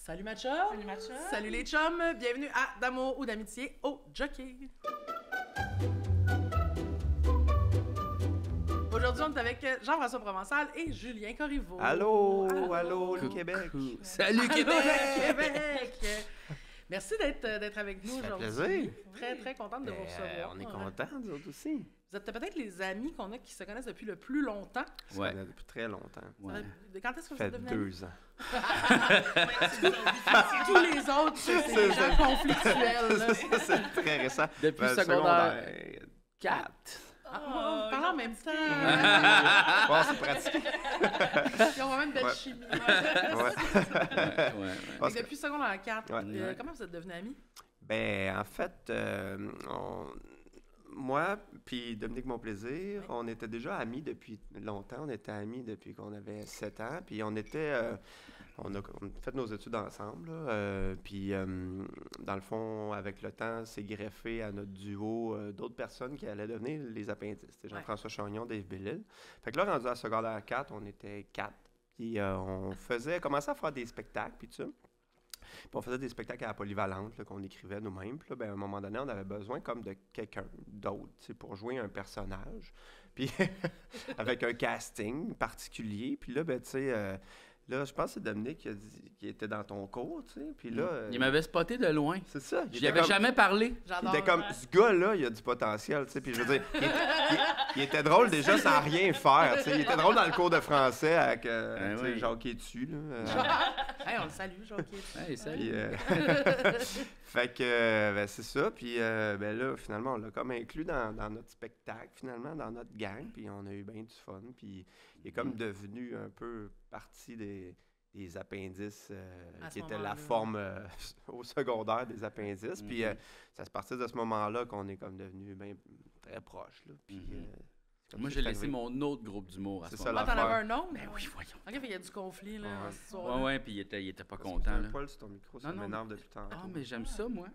Salut ma chum! Salut ma chum! Salut les chums! Bienvenue à D'amour ou d'amitié au Jockey! Aujourd'hui, on est avec Jean-François Provençal et Julien Corriveau. Allô, allô, le Québec! Salut Québec! Allô, Québec! Merci d'être avec nous Ça fait aujourd'hui. plaisir. Très, très contente de vous recevoir. On est contents, nous autres aussi. Vous êtes peut-être les amis qu'on a qui se connaissent depuis le plus longtemps. On se Ouais. connaît depuis très longtemps. Ouais. Quand est-ce que Ça vous êtes fait devenus amis? 2 ans. Tous les autres, c'est des gens conflictuels. Là. Ça, c'est très récent. Depuis Ben, secondaire 4. Ah, parlons en même temps. Bon, c'est pratique. Ils ont vraiment une belle Ouais. chimie. Ouais. Parce Et que- depuis secondaire 4, Ouais. comment vous êtes devenus amis? Ben, en fait, moi puis Dominique Monplaisir, Oui. on était déjà amis depuis longtemps. On était amis depuis qu'on avait 7 ans. Puis on était... on a fait nos études ensemble. Puis, dans le fond, avec le temps, c'est greffé à notre duo d'autres personnes qui allaient devenir les appendices. C'était Jean-François Chagnon, Dave Bellil. Fait que là, rendu à secondaire 4, on était 4. Puis on commençait à faire des spectacles, puis tout ça. Puis on faisait des spectacles à la polyvalente là, qu'on écrivait nous-mêmes. Puis là, ben, à un moment donné, on avait besoin comme de quelqu'un d'autre tu sais, pour jouer un personnage. Puis avec un casting particulier. Puis là, ben, tu sais, là, je pense que c'est Dominique qui était dans ton cours, tu sais. Puis là... Il m'avait spoté de loin. c'est ça. Je lui avais jamais parlé. Il J'adore. était comme, ce gars-là, il a du potentiel, tu sais. Puis je veux dire, il était drôle déjà sans rien faire, tu sais. Il était drôle dans le cours de français avec, tu sais, oui. Jacques Etu, là. Hey, on le salue, Jockey. Hey, salut. Puis, fait que, ben, c'est ça. Puis, ben là, finalement, on l'a comme inclus dans notre spectacle, finalement, dans notre gang. Puis, on a eu bien du fun. Puis, il est comme devenu un peu partie des appendices, À ce qui était moment-là. la forme au secondaire des appendices. Puis, ça se partit de ce moment-là qu'on est comme devenu bien très proches. Là. Puis, comme Moi, c'est j'ai laissé arrivé. mon autre groupe d'humour à C'est ce ça, moment-là. Ah, t'en l'affaire. avais un autre? Ben oui, voyons. Ok, fait qu'il y a du conflit, là, Ouais. dans cette histoire-là. Ouais, puis il était pas Parce que content, t'as un là. poil sur ton micro, ça Non, non, m'énerve depuis tantôt. Ah, mais j'aime ça, moi.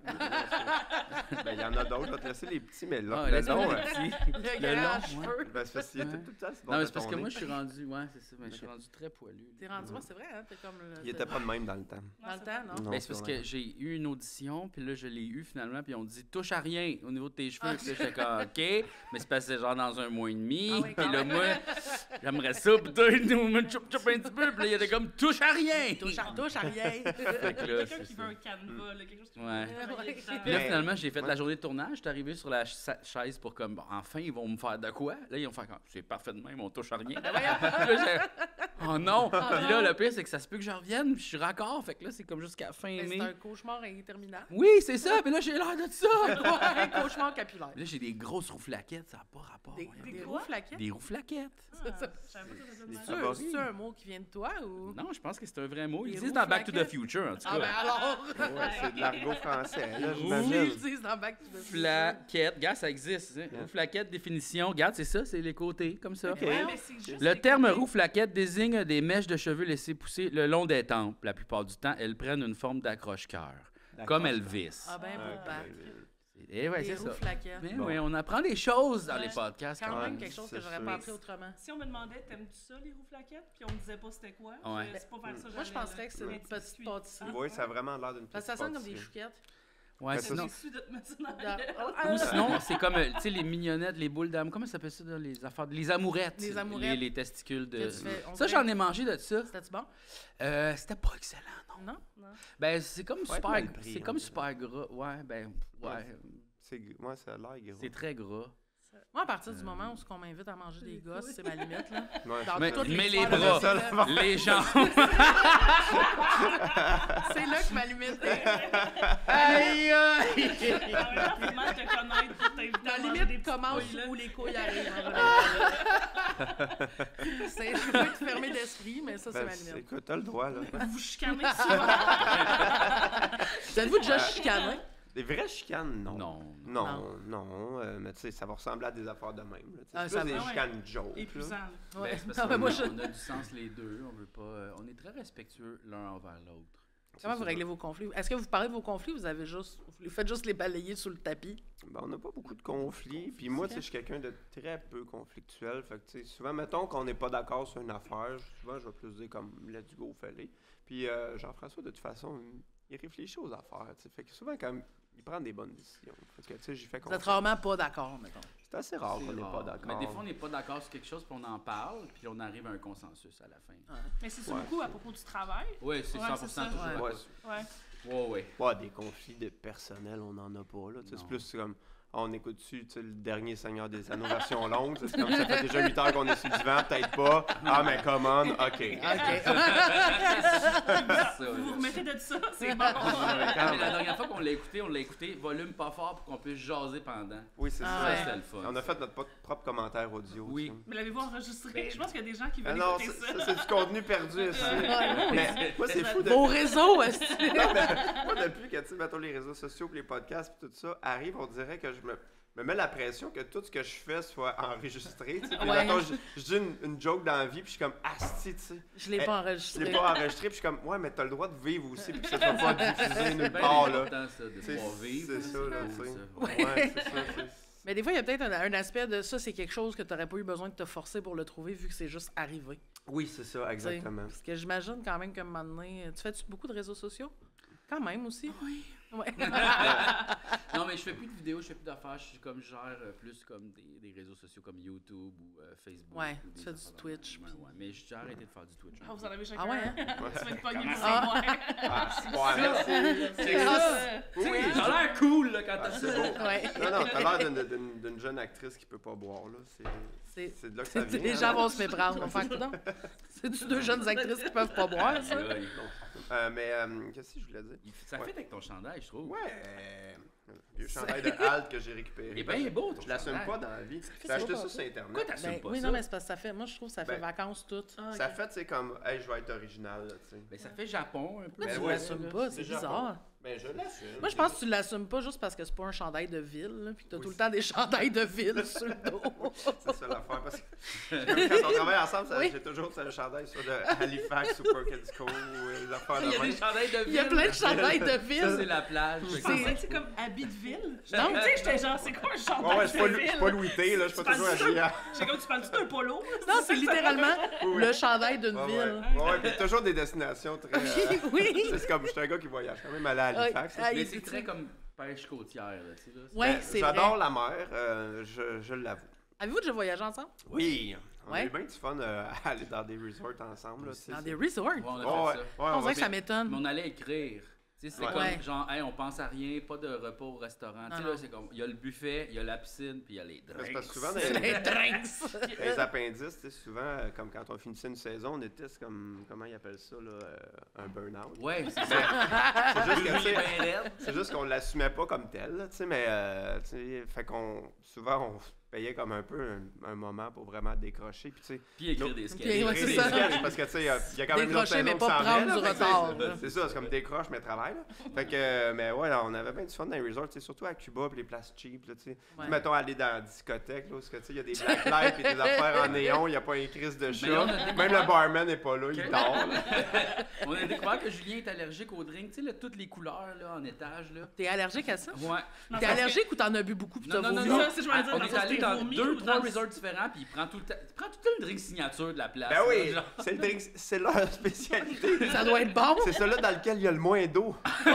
Ben, il y en a d'autres. Je vais te laisser les petits, mais là, Ah, le laisse-moi long, les petits. Le Le grand long, cheveux. ben, c'est parce qu'il était Ouais. tout le temps sur Non, mais ton c'est parce que nez. moi, je suis rendu... Ouais, c'est ça. Mais je suis rendu très poilu. T'es rendu, moi, c'est vrai, hein? T'es comme le... Il était pas de même dans le temps. Dans le temps, non? Non, Ben, c'est parce que j'ai eu une audition, puis là, je l'ai eu finalement, puis on dit « touche à rien au niveau de tes cheveux ». Puis là, j'étais comme « OK », mais c'est parce que c'est genre dans un mois et demi, Ah oui, puis quand là, même. moi, j'aimerais ça, peut-être, nous me chop un petit peu, puis là, il était comme « touche à rien ». Touche à rien. Fait que là, Quelqu'un c'est qui ça. veut un canevas, là, quelque chose qui Ouais. veut travailler dedans. Puis là, Mais- finalement, j'ai fait ouais. la journée de tournage. J'étais arrivé sur la chaise pour comme, bon, enfin, ils vont me faire de quoi? Là, ils vont faire comme, c'est parfait de même, on touche à rien. Puis là, oh non! Puis là, le pire, c'est que ça se peut que je revienne, puis je suis raccord. Fait que là, c'est comme jusqu'à fin Mais mai. c'est un cauchemar interminable. Oui, c'est ça. Puis là, j'ai l'air de ça. Ouais, un cauchemar capillaire. Puis là, j'ai des grosses rouflaquettes. Ça n'a pas rapport. Des voyons. roues flaquettes? Des rouflaquettes. Ah, je savais pas que ça faisait Des mal. favoris. C'est un mot qui vient de toi ou? Non, je pense que c'est un vrai mot. Ils Des disent dans Back to the rouflaquettes? Future, en tout Ah ben cas. alors! Ouais, c'est de l'argot français, là, Ils j'imagine. le disent dans Back to the Future. Flaquette. Regarde, ça existe. Hein? Rouflaquette, définition. Regarde, c'est ça, c'est les côtés, comme ça. Ouais, mais c'est juste Le les terme côtés. rouflaquette désigne des mèches de cheveux laissées pousser le long des tempes. La plupart du temps, elles prennent une forme d'accroche-cœur, comme Elvis. Ah ben, Ouais, beau bac. Et ouais, Des c'est ça. roues flaquettes. Mais Bon. oui, on apprend des choses dans Ouais. les podcasts Quand quand même même. quelque chose que c'est j'aurais sûr. pas appris autrement. Si on me demandait, t'aimes-tu ça, les rouflaquettes? Puis on me disait pas c'était quoi. Ouais. C'est pas vers ça Moi, je penserais que c'est une petite pâtisserie. Oui, ça a vraiment l'air d'une Parce petite que ça sonne comme des pâtisserie. chouquettes. Ouais, Ben, sinon, Je suis de te mettre ça dans Dans- la ou sinon, c'est comme, tu sais, les mignonnettes, les boules d'âme. Comment ça s'appelle ça, dans les affaires? Les amourettes. Les amourettes. Les testicules de. Que tu fais- on Ça, fait- j'en ai mangé de ça. C'était-tu bon? C'était pas excellent, non. Non? Ben, c'est comme Ouais, super. mal pris, C'est on comme dirait. super gras. Ouais, ben, ouais. Moi, ça a l'air gros. C'est très gras. Moi, à partir du moment où on m'invite à manger des gosses, c'est ma limite, là. Ouais. Dans Mais, toutes mais les histoires de bras, recette, les jambes. c'est là que ma limite est. Aïe, aïe! En même temps, faut mal te connaître pour t'inviter Ma à manger des limite petites commence couilles, là. où les couilles arrivent. Je peux être fermé d'esprit, mais ça, c'est Ben, ma limite. écoute, t'as le droit, là. Vous chicanez souvent. Vous êtes-vous déjà chicané? Des vraies chicanes, non. Non. Non, mais tu sais, ça va ressembler à des affaires de même. Là, tu sais. Ah, c'est ça plus des va. chicanes joke. là. Épuisant. Ouais. Ben, c'est parce Non, mais qu'on moi, a- je... on a du sens les deux. On veut pas. On est très respectueux l'un envers l'autre. Comment vous réglez vos conflits? Est-ce que vous parlez de vos conflits ou vous faites juste les balayer sous le tapis? Ben, on n'a pas beaucoup de conflits. Puis moi, tu sais, je suis quelqu'un de très peu conflictuel. Fait que, tu sais, souvent, mettons qu'on n'est pas d'accord sur une affaire, souvent, je vais plus dire comme let's go, fallait. Puis Jean-François, de toute façon, il réfléchit aux affaires. Tu sais. Fait que souvent, quand même, il prend des bonnes décisions. Fait que, tu sais, j'y fais Vous êtes confiance. rarement pas d'accord, mettons. C'est assez rare C'est qu'on n'est pas rare. d'accord. Mais des fois, on n'est pas d'accord sur quelque chose, puis on en parle, puis on arrive à un consensus à la fin. Mais c'est Ouais. beaucoup à propos du travail. Oui, c'est Ouais, 100% c'est ça. toujours. à Ouais. cause- Ouais. Ouais. Ouais, des conflits de personnel, on n'en a pas. Là. Tu sais, c'est Non. plus comme, on écoute dessus, tu sais, le dernier Seigneur des Anneaux version longue. C'est comme ça fait déjà 8 heures qu'on est sur le divan, peut-être pas. Ah, mais come on, OK. Ça, Vous vous là. remettez de ça, c'est bon. Mais la dernière fois qu'on l'a écouté volume pas fort pour qu'on puisse jaser pendant. Oui, c'est Ah ça. ouais. C'était le fun. On a fait notre propre commentaire audio. Oui. tu sais. Mais l'avez-vous enregistré? Ben, Je pense qu'il y a des gens qui Ah veulent non, écouter ça. c'est du contenu perdu. ça. Mais moi, c'est fou de. Vos réseaux, est-ce que... Non, mais moi, depuis que, tu sais, mettons, les réseaux sociaux, puis les podcasts, puis tout ça arrive, on dirait que je me mets la pression que tout ce que je fais soit enregistré. Tu sais. Puis, Ouais. mettons, je dis une joke dans la vie, puis je suis comme, asti, tu sais. Je l'ai pas Je enregistré. l'ai pas enregistré, puis je suis comme, ouais, mais t'as le droit de vivre aussi, puis que ça soit pas diffusé nulle C'est bien part, là. important, ça, de C'est pouvoir vivre. c'est ça, là, tu sais. Ça. Ouais, c'est ça. Mais des fois, il y a peut-être un aspect de ça, c'est quelque chose que tu n'aurais pas eu besoin de te forcer pour le trouver vu que c'est juste arrivé. Oui, c'est ça, T'sais. exactement. Parce que j'imagine quand même qu'à un moment donné, tu fais beaucoup de réseaux sociaux? Quand même aussi. Oui. Ouais. Non, mais je fais plus de vidéos, je fais plus d'affaires. Je suis comme, je gère plus comme des réseaux sociaux comme YouTube ou Facebook. Ouais, ou tu des fais du affaires de Twitch, même. puis- Ouais, mais j'ai arrêté de faire du Twitch. Ah, vous en avez chacun. Ah ouais, hein? Tu vas être pogné, puis c'est Ah. moi. Ouais, merci. C'est Ah, ça. Oui, Ça a l'air cool là, quand Ah, t'as c'est ça. beau. Ouais. Non, non, t'as l'air d'une jeune actrice qui peut pas boire, là. C'est de là que ça vient. Les hein. gens vont se méprendre. On va faire coudonc. C'est-tu deux jeunes actrices qui peuvent pas boire, ça? Ouais. Mais qu'est-ce que je voulais dire? Ça Ouais. fait avec ton chandail, je trouve. Ouais, le chandail de Halt que j'ai récupéré. Il est bien beau, ton Je l'assume chandail. pas dans la vie. J'ai ça acheté pas, ça ça. sur Internet. Pourquoi t'assumes Ben, pas oui, ça? non, mais c'est parce que ça fait. Moi, je trouve que ça fait Ben, vacances toutes. Ah, ok. Ça fait, c'est comme, hey, je vais être original, là, tu sais. Ben, ça fait Japon un peu. Pourquoi Ben tu ouais, l'assumes pas? C'est c'est Japon. bizarre. Ben, je l'assume. Moi, je pense que tu l'assumes pas juste parce que c'est pas un chandail de ville, là, puis que t'as Oui, tout le temps des chandails de ville sur le dos. C'est ça l'affaire. Parce que quand on travaille ensemble, Oui. j'ai toujours un chandail sur de Halifax ou Perkins Cove ou les affaires Il y de a des même. chandails de ville. Il y a plein de chandails de Ça, c'est ville. la plage. Je pensais que c'est comme habit de ville. Non. Tu sais, j'étais genre, c'est quoi un chandail Ouais, je de suis ville? pas Louis T, là, je suis pas toujours habillé à... J'ai comme, tu parles-tu d'un polo? Non, c'est littéralement Oui. le chandail d'une Ouais, ville. ouais, puis toujours des destinations très... Oui. c'est comme, je suis un gars qui voyage quand même aller à Halifax. Ouais. là. Mais il- c'est très comme pêche côtière, là, tu sais, là. Ouais, Ben, c'est j'adore vrai. la mer, je l'avoue. Avez-vous déjà voyagé ensemble? Oui, on a Ouais. eu bien du fun à aller dans des resorts ensemble. Là, tu sais, Dans c'est- des resorts? Ouais, on a Ouais, fait ça. ouais, On va dirait que ça bien- Mais m'étonne. on allait écrire. Tu sais, c'est Ouais. comme Ouais. genre, hey, on pense à rien, pas de repas au restaurant. Tu sais, Non, là, non. c'est comme, il y a le buffet, il y a la piscine, puis il y a les C'est drinks. parce que souvent, dans Les drinks. les appendices, tu sais, souvent, comme quand on finissait une saison, on était c'est comme, comment ils appellent ça, là, un burn-out. Ouais, c'est ça. C'est juste que, tu Lui, sais, ben raide. c'est juste qu'on l'assumait pas comme tel, là, tu sais, mais, tu sais, fait qu'on, souvent, on payait comme un peu un moment pour vraiment décrocher, puis tu sais, Puis écrire Non. des Puis, sketchs. ouais, écrire c'est des ça. sketchs, parce que, tu sais, il y a quand même une autre Décrocher, mais saison pas qui s'en prendre vient, du là, fait que retard, c'est- là. C'est ça, c'est comme décroche, mais travaille, là. Fait que, mais ouais, on avait bien du fun dans les resorts, tu sais, surtout à Cuba, puis les places cheap, là, tu sais. Ouais. Mettons, aller dans la discothèque, là, parce que, tu sais, il y a des black lights et des affaires en néon, il n'y a pas une crise de là, chat. on a Même découvert- le barman n'est pas là, il Ok. dort, là. On a découvert que Julien est allergique aux drinks. Tu sais, là, toutes les couleurs là, en étage. Là. T'es allergique à ça? Ouais. Non, T'es parce que- allergique ou t'en as bu beaucoup pis t'as Non, non, vomi? non, non. Ça, c'est ce que je voulais dire, On dans est le sens allé que dans t'es vomi 2 ou 3 dans le- resorts différents, puis il prend tout le temps drink signature de la place. Ben oui, Genre. c'est le drink, c'est leur spécialité. Ça doit être bon. C'est celui dans lequel il y a le moins d'eau.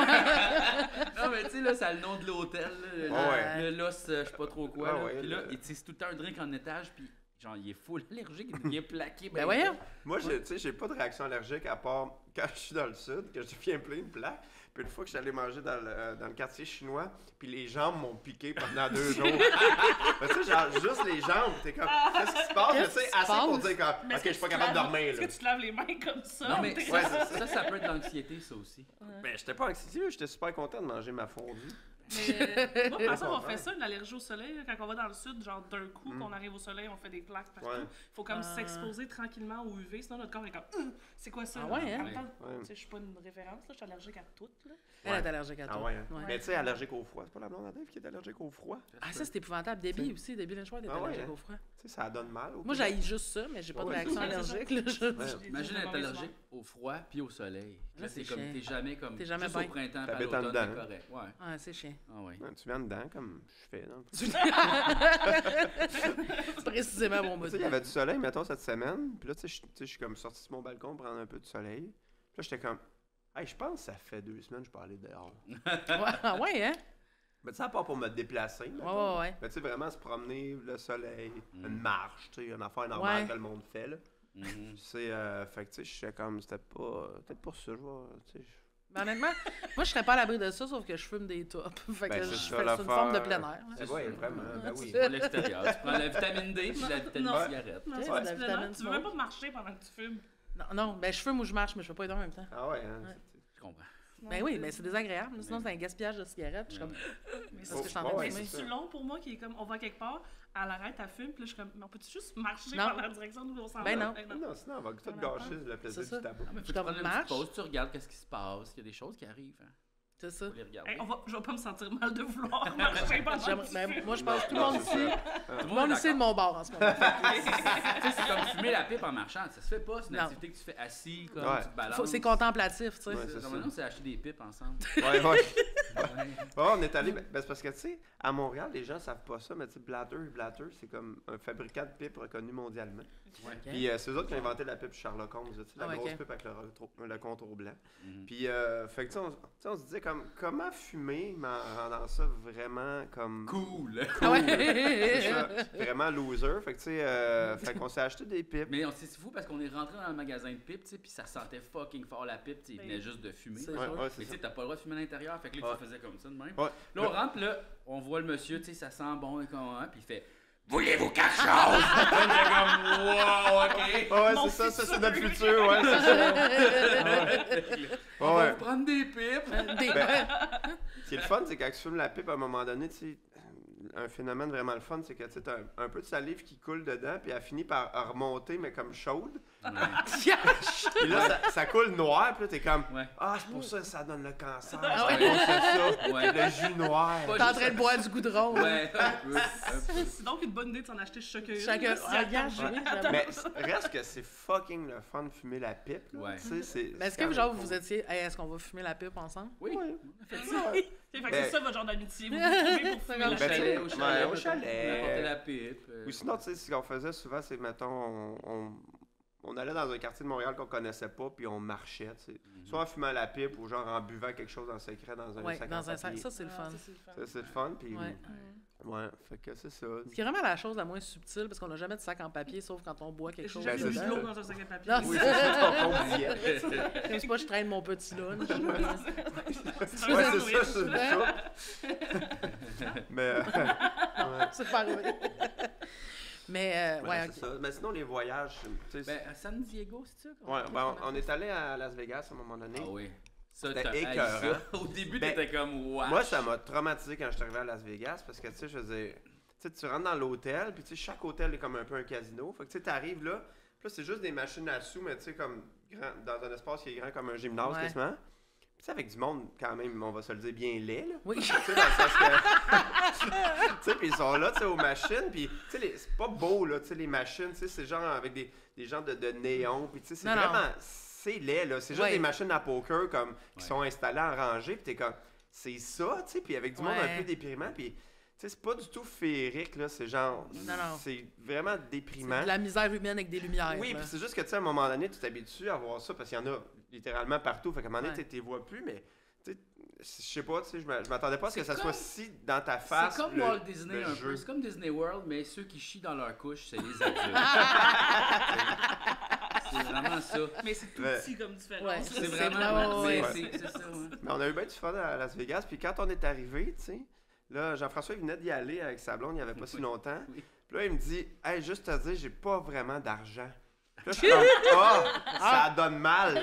Non, mais tu sais, là, ça a le nom de l'hôtel. là, Ouais. Le Los, je sais pas trop quoi. Ah là. ouais, Puis là, là. c'est tout le temps un drink en étage, puis genre, il est full allergique, il devient plaqué. Ben voyons. Moi, tu sais, j'ai pas de réaction allergique à part quand je suis dans le sud, que je deviens plein de plaques. Puis une fois que je suis allé manger dans le quartier chinois, puis les jambes m'ont piqué pendant 2 jours. Mais tu sais, genre, juste les jambes, t'es comme, qu'est-ce qui se passe? Mais tu sais, Qu'est-ce qui se assez pour passe? dire comme, Mais ok, je suis pas est-ce que capable de tu laves- dormir, Est-ce là. que tu te laves les mains comme ça? Non, mais T'es- Ouais, c'est ça. ça peut être de l'anxiété, ça aussi. Ben, j'étais pas anxieux, j'étais super content de manger ma fondue. Mais moi, par exemple, on Ouais. fait ça, une allergie au soleil, là, quand on va dans le sud, genre d'un coup, qu'on arrive au soleil, on fait des plaques partout. Ouais. Faut comme Ah. s'exposer tranquillement au UV, sinon notre corps est comme c'est quoi ça? Ah là? ouais, hein? En même temps, Ouais. tu sais, je suis pas une référence, là, je suis allergique à tout. Là. Elle est allergique à Ah tout. ouais, hein? Ouais. Mais tu sais, allergique au froid. C'est pas la blonde à Dave qui est allergique au froid? Ah, ça, c'est épouvantable. Debbie aussi, Debbie Lynchwood est Ah ouais, allergique hein? au froid. Tu sais, ça donne mal. Moi, j'haïs juste ça, mais j'ai pas de Ouais, réaction c'est ça. allergique. Là, Ouais. J'ai Imagine des être mauvaises allergique au froid puis au soleil. Là, Là, c'est c'est comme, chiant. t'es jamais comme, T'es jamais juste bien. au printemps, puis à T'habites en l'automne, dedans. t'es correct. Ouais. Ah, c'est chiant. Ah ouais. Ouais, tu viens dedans, comme je fais. Là. Précisément mon Tu mot. sais, il y avait du soleil, mettons, cette semaine. Puis là, tu sais, je suis comme sorti de mon balcon pour prendre un peu de soleil. Puis là, j'étais comme, hey, je pense que ça fait 2 semaines que je peux aller dehors. Ah ouais, hein? Mais tu sais, à part pour me déplacer. Ouais, ouais, ouais. Mais tu sais, vraiment se promener, le soleil, Mm. une marche, tu sais, une affaire normale Ouais. que le monde fait, là. Mhm. C'est, fait que tu sais, je suis comme, c'était pas, peut-être pour ça, je vois, tu sais. Mais honnêtement, moi, je serais pas à l'abri de ça, sauf que je fume des tops. Fait que Ben, je c'est ça, fais c'est une forme de plein l'affaire. air. hein. C'est ouais, vraiment, ben oui. Tu prends l'extérieur. Tu prends la vitamine D puis la vitamine Non. cigarette. Non, Ouais, c'est la pas du vitamine Tu veux même pas marcher pendant que tu fumes. Non, non, ben je fume ou je marche, mais je fais pas les deux en même temps. Ah ouais, hein. Ouais. Je comprends. Ben oui, mais c'est désagréable. Sinon, c'est un gaspillage de cigarettes. Je suis comme, Mais parce que je suis en Ouais, train de ouais, fumer. c'est c'est ça. long pour moi qui est comme on va quelque part, elle arrête, elle fume, puis là je suis comme mais on peut-tu juste marcher Non. dans la direction d'où on s'en Ben va? non. Non, sinon, on va tout On gâcher apprend. le plaisir C'est ça. du tabac. Ah, mais faut Je que tu prennes comme une marche. petite pause, tu regardes qu'est-ce qui se passe. Il y a des choses qui arrivent. Hein. C'est ça. Faut les regarder. Hey, je vais pas me sentir mal de vouloir marcher pendant que J'aimerais- tu ben, fumes. moi, je pense que tout le Non, monde c'est ici, ça. tout le monde ici est de mon bord en ce moment. Tu sais, c'est comme fumer la pipe en marchant. Ça se fait pas. C'est une Non. activité que tu fais assis, comme Ouais. tu te balances. C'est contemplatif, tu sais. Ouais, C'est c'est ça. Maintenant, c'est acheter des pipes ensemble. Ouais, ouais. Ouais. Ouais, on est allé, ben, c'est parce que, tu sais, à Montréal, les gens savent pas ça, mais tu sais, Blatter, c'est comme un fabricant de pipes reconnu mondialement. Ouais. Puis c'est eux autres qui ont inventé la pipe Sherlock Holmes, tu sais, la Ah, ok. grosse pipe avec le contour blanc. Mhm. Puis, fait que, tu sais, on se disait comme, comment fumer, mais en rendant ça vraiment comme... Cool. Ah ouais. C'est ça, vraiment loser. Fait que, tu sais, fait qu'on s'est acheté des pipes. Mais c'est fou parce qu'on est rentré dans le magasin de pipe, tu sais, puis ça sentait fucking fort la pipe, tu sais, il venait juste de fumer. C'est Ouais, sûr. ouais, Mais c'est tu ça. sais, t'as pas le droit de fumer à l'intérieur, fait que là, Ouais. tu faisais comme ça de même. Ouais. Là, on rentre, là, on voit le monsieur, tu sais, ça sent bon et comment, puis il fait « Voulez-vous quelque chose? » On est comme « Wow, OK! Ouais, Mon c'est ça, futur. c'est notre futur, ouais, c'est ça. On va Ouais. vous prendre des pipes! » Des- Ce qui est le fun, c'est quand tu fumes la pipe, à un moment donné, tu sais, un phénomène vraiment le fun, c'est que tu as un peu de salive qui coule dedans, puis elle finit par remonter, mais comme chaude. Puis là, ça coule noir, puis là, t'es comme, Ouais. ah, c'est pour ça que ça donne le cancer. Ah C'est ouais. pour ça. Ouais. Le jus noir. Pas T'es en juste train de boire du goudron. Ouais, un peu, un peu. C'est donc une bonne idée de s'en acheter chacun. Chacun. Ah, regarde, oui, j'avoue. Mais reste que c'est fucking le fun de fumer la pipe. Là. Ouais. Tu sais, c'est. Mais est-ce que, genre, vous étiez, hey, est-ce qu'on va fumer la pipe ensemble? Oui. Ouais. Fait que c'est ça votre genre d'amitié. Vous vous trouvez pour fumer Ben, la tu sais, chalet. Au ouais, chalet, au chalet. on apportait la pipe. Ou sinon, tu sais, ce qu'on faisait souvent, c'est, mettons, on allait dans un quartier de Montréal qu'on connaissait pas, puis on marchait, tu sais. Soit en fumant la pipe ou genre en buvant quelque chose en secret dans un Ouais, sac dans en un sac. papier. Ça, c'est le fun. Ça, c'est le fun, puis... Ouais. Ouais, fait que c'est ça. Ce qui est vraiment la chose la moins subtile, parce qu'on n'a jamais de sac en papier, sauf quand on boit quelque J'ai chose. Ben, jamais c'est vu ça. de l'eau dans un sac à papier. Non, Oui, c'est ça, on disait. C'est pas je traîne mon petit lunch. C'est Ouais, un c'est sandwich. ça, c'est ça. Mais, ouais. C'est pas arrivé. Mais, Ouais, ouais, c'est ok. ça. Mais sinon, les voyages, tu sais... Ben, à San Diego, c'est ça? Ouais, ben, on est allé à Las Vegas à un moment donné. Ah oui. Ça, C'était t'as haï écœurant. ça. Au début, Ben, t'étais comme wow. Moi, ça m'a traumatisé quand je suis arrivé à Las Vegas parce que, tu sais, je faisais... Tu sais, tu rentres dans l'hôtel, puis tu sais, chaque hôtel est comme un peu un casino. Fait que, tu sais, t'arrives là, puis là, c'est juste des machines à sous, mais tu sais, comme dans un espace qui est grand comme un gymnase, Ouais. quasiment. Puis tu sais, avec du monde, quand même, on va se le dire, bien laid, là. Oui. Tu sais, dans le sens que... tu sais, puis ils sont là, tu sais, aux machines, puis tu sais, c'est pas beau, là, tu sais, les machines, tu sais, c'est genre avec des gens de néon, puis tu sais, c'est Non, non. vraiment... C'est laid, là. C'est juste Ouais. des machines à poker, comme, qui Ouais. sont installées en rangée, puis t'es comme... C'est ça, tu sais, puis avec du monde un Ouais. peu déprimant, puis... Tu sais, c'est pas du tout féerique, là, c'est genre... Non, non. C'est vraiment C'est déprimant. de la misère humaine avec des lumières. Oui, là. puis c'est juste que, tu sais, à un moment donné, tu t'habitues à voir ça, parce qu'il y en a littéralement partout, fait qu'à un moment donné, Ouais. tu les vois plus, mais... Tu sais, je sais pas, tu sais, je m'attendais pas à ce que C'est ça soit comme- si dans ta face. C'est comme le- Walt Disney le un jeu. peu. C'est comme Disney World, mais ceux qui chient dans leur couche, c'est les adultes. C'est vraiment ça. Mais c'est tout Ouais. petit comme différence. Ouais. C'est C'est vraiment... vraiment- c'est ça, ouais. Mais on a eu bien du fun à Las Vegas, puis quand on est arrivé, tu sais, là, Jean-François il venait d'y aller avec sa blonde, il n'y avait pas si Oui. longtemps. Oui. Puis là, il me dit, hey, juste te dire, j'ai pas vraiment d'argent. Là, je suis comme, ça donne mal.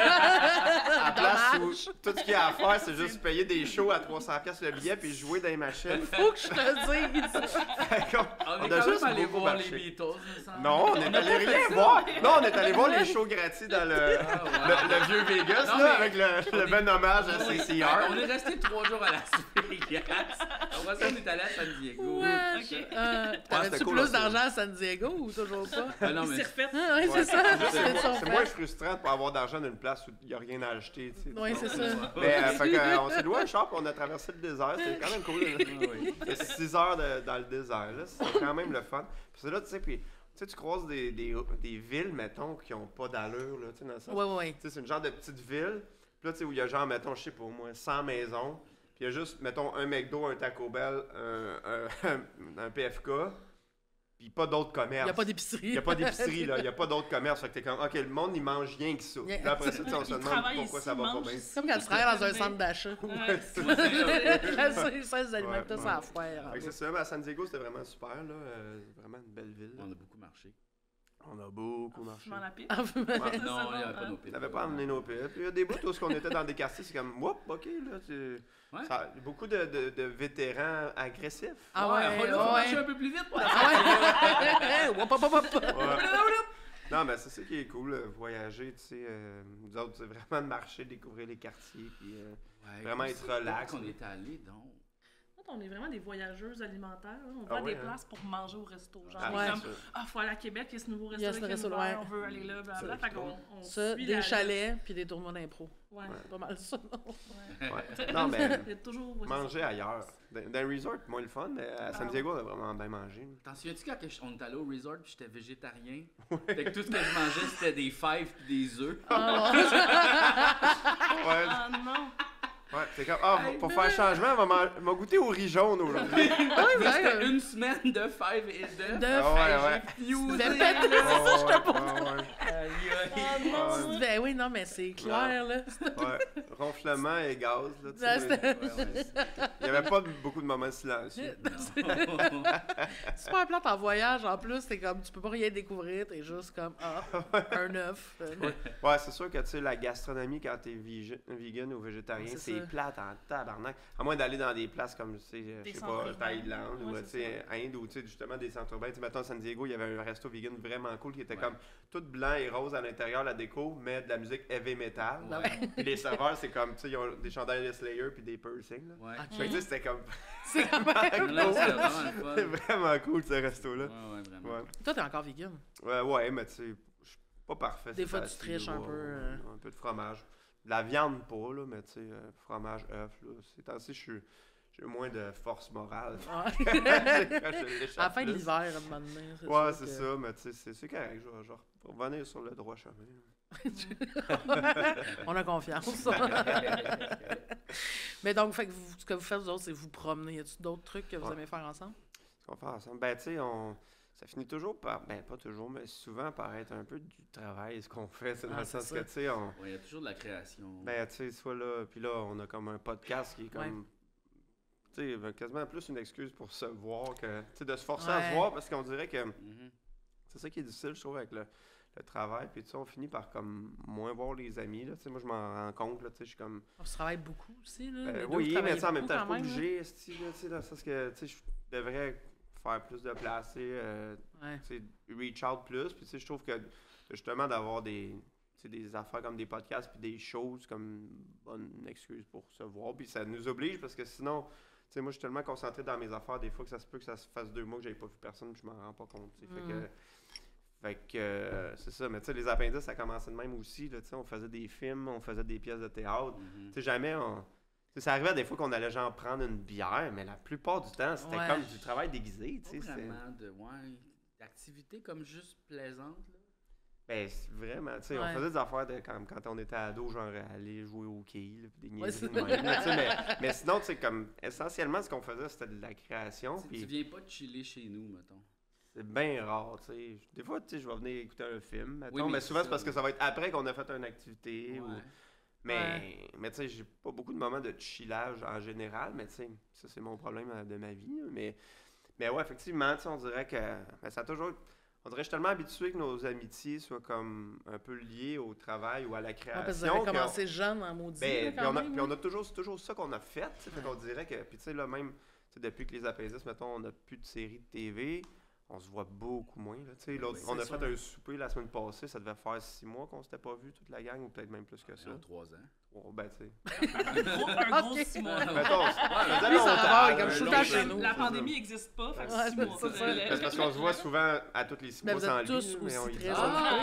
À la place où tout ce qu'il y a à faire, c'est juste payer des shows à 300$ le billet puis jouer dans les machines. Faut que je te dise. On est a quand juste même allé beaucoup voir marché. les Beatles, me semble. Non, on est allé rien voir. Non, on est allé voir les shows gratis dans le vieux Vegas, Non, là, mais- avec le bon hommage à CCR. On est resté 3 jours à Las Vegas. Après ça, on est allé à San Diego. Ouais. T'avais-tu c'était cool plus aussi. d'argent à San Diego ou toujours pas? Ah non, Il mais s'est refait. Ah, oui, c'est ça. C'est moins frustrant de pas avoir d'argent dans une place où il n'y a rien à acheter. Tu sais. Oui, c'est ça. Mais fait que, on s'est loué un char et on a traversé le désert. C'était quand même cool. oui. C'est 6 heures dans le désert. Là. C'est quand même le fun. Puis c'est là, tu sais, puis tu croises des villes, mettons, qui n'ont pas d'allure. Là, tu sais, dans le sens- Oui, oui. Tu sais, c'est une genre de petite ville. Puis là, tu sais, où il y a genre, mettons, je sais pas, au moins 100 maisons. Puis il y a juste, mettons, un McDo, un Taco Bell, un PFK. Puis pas d'autres Il commerces. n'y a pas d'épicerie. Il n'y a pas d'épicerie, là. Il n'y a pas d'autres commerces. Fait que t'es comme, OK, le monde, il mange rien que ça. Yeah. Puis là, après ça, tu sais, on se Ils demande travaillent pourquoi ici, ça va pas mangent bien. ici. C'est comme quand tu travailles dans un centre d'achat. Ouais. C'est ça, les aliments que t'as Ouais, à faire. Fait que c'est ça, mais à San Diego, c'était vraiment super, là. Vraiment une belle ville. on a beaucoup marché. On a beaucoup marché. Je m'en la pipe. Ah, Non, il n'y avait pas nos On piles. n'avait pas emmené nos piles. Puis il y a des bouts où on était dans des quartiers, c'est comme, whoop, OK, là. Ouais. Ça, beaucoup de vétérans agressifs. Ah ouais, on a marché ouais. un peu plus vite. Ah ouais. Hop, hop, hop, hop. Ouais. Non, mais c'est ça qui est cool, voyager, tu sais. Nous autres, c'est vraiment de marcher, découvrir les quartiers, puis vraiment être relax. On est allé, donc. On est vraiment des voyageuses alimentaires. Là. On Ah prend ouais, des hein? places pour manger au resto. Genre, Ah, on est ouais. comme, faut aller à Québec, il y a ce nouveau resto Il y a ce qui est resto, ouvert, ouais. on veut aller là, blablabla. Ça, Fait qu'on on Ça, suit des la- chalets puis des tournois d'impro. Ouais. C'est pas mal ça. Ouais. Non, mais Il y a toujours manger ailleurs. Dans un resort, moins le fun, mais à San Diego, on a vraiment bien mangé. T'en souviens-tu quand on est allé au resort puis j'étais végétarien? Fait que tout ce que je mangeais, c'était des fèves pis des œufs. Ouais, Ah non! ouais, c'est comme, pour faire changement, on va goûter au riz jaune aujourd'hui. Ah oui, C'était ouais. une semaine de fèves et d'œufs. De ouais. Tu devais péter, c'est ça, je te pose. Ah non! Ben oui, non, mais c'est clair, là. Ouais, ronflement et gaz, là, tu Ah, sais. c'était- Il n'y avait pas beaucoup de moments silencieux. Super plate en voyage, en plus, c'est comme, tu peux pas rien découvrir, t'es juste comme, un œuf. Ouais, c'est sûr que, tu sais, la gastronomie, quand t'es vegan ou végétarien, Ouais, c'est c'est ça. plate en tabarnak. À moins d'aller dans des places comme, tu sais, je Des sais pas, centres urbains. Thaïlande ou, Ouais, tu c'est sais, Inde ou, tu sais, justement, des centres urbains. Tu sais, mettons, à San Diego, il y avait un resto vegan vraiment cool qui était Ouais. comme tout blanc et rose à l'intérieur, la déco, mais de la musique heavy metal. Ouais. Puis les serveurs, c'est comme, tu sais, ils ont des chandails de Slayer puis des piercings, là. Ouais. Ok. Fait que, tu sais, c'était comme C'est quand même. Là, c'était vraiment le fun. vraiment cool, ce resto-là. Ouais, vraiment. Ouais. Toi, t'es encore vegan. Ouais, mais tu sais, je suis pas parfait. Des c'est fois, tu facile, triches un ouais, peu, ouais, un peu de fromage. De la viande pas, là, mais tu sais, fromage, œuf, là. Ces temps-ci, j'ai moins de force morale. Ouais. Quand je l'échappe À la fin de plus. l'hiver, à un moment donné. Ouais, sûr c'est que- ça, mais tu sais, c'est correct. Je vais revenir sur le droit chemin. On a confiance. Mais donc, fait que ce que vous faites, vous autres, c'est vous promener. Y a-t-il d'autres trucs que vous Ouais. aimez faire ensemble? Ce qu'on fait ensemble, ben tu sais, ça finit toujours par, ben pas toujours, mais souvent par être un peu du travail, ce qu'on fait. C'est dans Ah, le c'est sens ça. que, tu sais, Ouais, il y a toujours de la création. ben, tu sais, soit là, puis là, on a comme un podcast qui est comme, tu sais, quasiment plus une excuse pour se voir que, tu sais, de se forcer à se Ouais. voir parce qu'on dirait que Mhm. c'est ça qui est difficile, je trouve, avec le travail. Puis, tu sais, on finit par comme moins voir les amis, là. Tu sais, moi, je m'en rends compte, là, tu sais, je suis comme, On se travaille beaucoup aussi, là. Les deux, oui, vous mais travaillez tu sais, en même beaucoup temps, je suis quand pas même, là. obligé, esti, là, tu sais, dans le sens que, tu sais, je devrais faire plus de place, tu sais, Ouais. tu sais, reach out plus. Puis, tu sais, je trouve que justement d'avoir des, tu sais, des affaires comme des podcasts puis des choses comme une bonne excuse pour se voir. Puis ça nous oblige parce que sinon, tu sais, moi, je suis tellement concentré dans mes affaires, des fois que ça se peut que ça se fasse 2 mois que j'avais pas vu personne puis je m'en rends pas compte. Tu sais. Fait que c'est ça. Mais tu sais, les appendices, ça commençait de même aussi. Là, tu sais, on faisait des films, on faisait des pièces de théâtre. Mhm. Tu sais, jamais on. Tu sais, ça arrivait des fois qu'on allait genre prendre une bière, mais la plupart du temps, c'était Ouais. comme du travail déguisé. Tu sais, Pas c'est- vraiment d'activités comme juste plaisantes. Là. Ben, c'est vraiment, tu sais, Ouais. on faisait des affaires de, quand on était ado, genre aller jouer au quai, là, puis des Ouais, niaiseries c'est de même, là, tu sais, mais sinon, tu sais, comme, essentiellement, ce qu'on faisait, c'était de la création, Tu puis viens pas de chiller chez nous, mettons. c'est bien rare, tu sais. Des fois, tu sais, je vais venir écouter un film, mettons, Oui, mais mais souvent, c'est c'est parce ça. que ça va être après qu'on a fait une activité, ou... Ouais. Mais tu sais, j'ai pas beaucoup de moments de chillage en général, mais tu sais, ça, c'est mon problème de ma vie, là, mais ouais, effectivement, tu sais, on dirait que ben, ça a toujours... On dirait que je suis tellement habitué que nos amitiés soient comme un peu liées au travail ou à la Ouais, création. parce que vous avez que commencé jeune en maudit, ben, là, puis quand on a, même. puis on a toujours, c'est toujours ça qu'on a fait. Fait qu'on dirait que, puis tu sais, là, même, tu sais, depuis que les appendices, mettons, on n'a plus de séries de TV, on se voit beaucoup moins. Là, tu sais, l'autre, Oui, on a c'est fait sûr. un souper la semaine passée, ça devait faire 6 mois qu'on s'était pas vu, toute la gang, ou peut-être même plus que ça. 3 ans. Bon, ben, tu sais. Un gros Ok. 6 mois. Mettons, ça faisait Lui, ça longtemps, va, comme là, je suis tout le long, temps là. chez nous. La pandémie n'existe pas, fait que Ouais, 6 mois. c'est ça. Ben, c'est parce qu'on se voit souvent à tous les 6 Mais mois vous sans êtes lui, tous mais on aussi y très dit.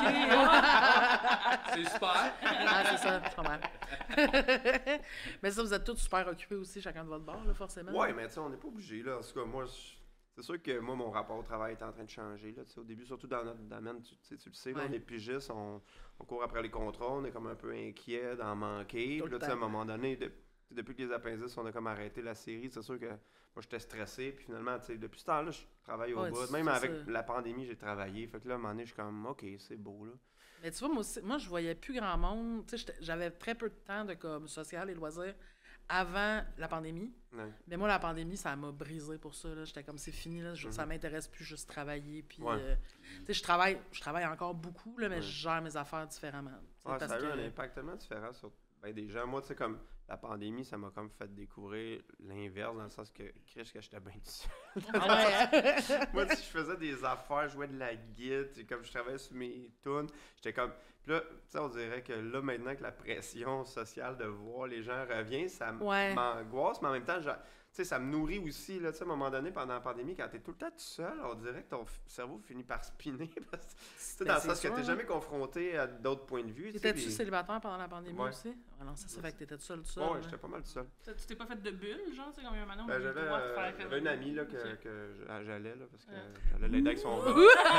C'est super. Ah, c'est ça, je comprends. Mais ça, vous êtes tous super occupés aussi, chacun de votre bord, là, forcément. Ouais, mais tu sais, on n'est pas obligé, là. En tout cas, moi, c'est sûr que moi, mon rapport au travail est en train de changer, là. Tu sais, au début, surtout dans notre domaine, tu le sais, là, Ouais. on est pigiste, on court après les contrats, on est comme un peu inquiet d'en manquer. Tout Puis le là, tu sais, à un temps. moment donné, depuis que les appendices, on a comme arrêté la série, c'est sûr que moi, j'étais stressé. Puis finalement, tu sais, depuis ce temps-là, je travaille au Ouais, bout. c'est Même avec ça. la pandémie, j'ai travaillé. Fait que là, à un moment donné, je suis comme, OK, c'est beau, là. Mais tu vois, moi aussi, moi, je voyais plus grand monde. Tu sais, j'avais très peu de temps de comme social et loisirs avant la pandémie. Ouais. Mais moi, la pandémie, ça m'a brisé pour ça. Là. J'étais comme, c'est fini, là. Ça m'intéresse plus juste travailler. Puis, Ouais. tu sais, je travaille encore beaucoup, là, mais Ouais. je gère mes affaires différemment. Tu sais, Ouais, parce ça a eu un que- impact tellement différent sur ben, des gens. Moi, tu sais, comme la pandémie, ça m'a comme fait découvrir l'inverse, dans le sens que, Chris, que j'étais bien tout seul. Ah ouais. Moi, si je faisais des affaires, je jouais de la guitare, tu sais, comme je travaillais sur mes tunes, j'étais comme... Puis là, tu sais, on dirait que là, maintenant que la pression sociale de voir les gens revient, ça Ouais. m'angoisse, mais en même temps, tu sais, ça me nourrit aussi, là, tu sais, à un moment donné, pendant la pandémie, quand t'es tout le temps tout seul, on dirait que ton cerveau finit par spinner, parce que, tu sais, Ben, dans le c'est sens que sûr, t'es hein. jamais confronté à d'autres points de vue, tu sais, T'étais-tu les- célibataire pendant la pandémie Ouais. aussi? Ah non, ça fait que t'étais tout seul, tout seul. Ouais, là. j'étais pas mal tout seul. Tu t'es pas fait de bulle, genre, tu sais, comme un maintenant, on Ben, a le droit de faire comme- j'avais une amie là, Ok. que j'allais, là, parce que Ouais. j'allais l'aider avec son gars.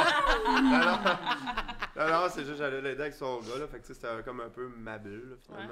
Non, c'est juste j'allais l'aider avec son gars, là, fait que tu sais, c'était comme un peu ma bulle, là, finalement.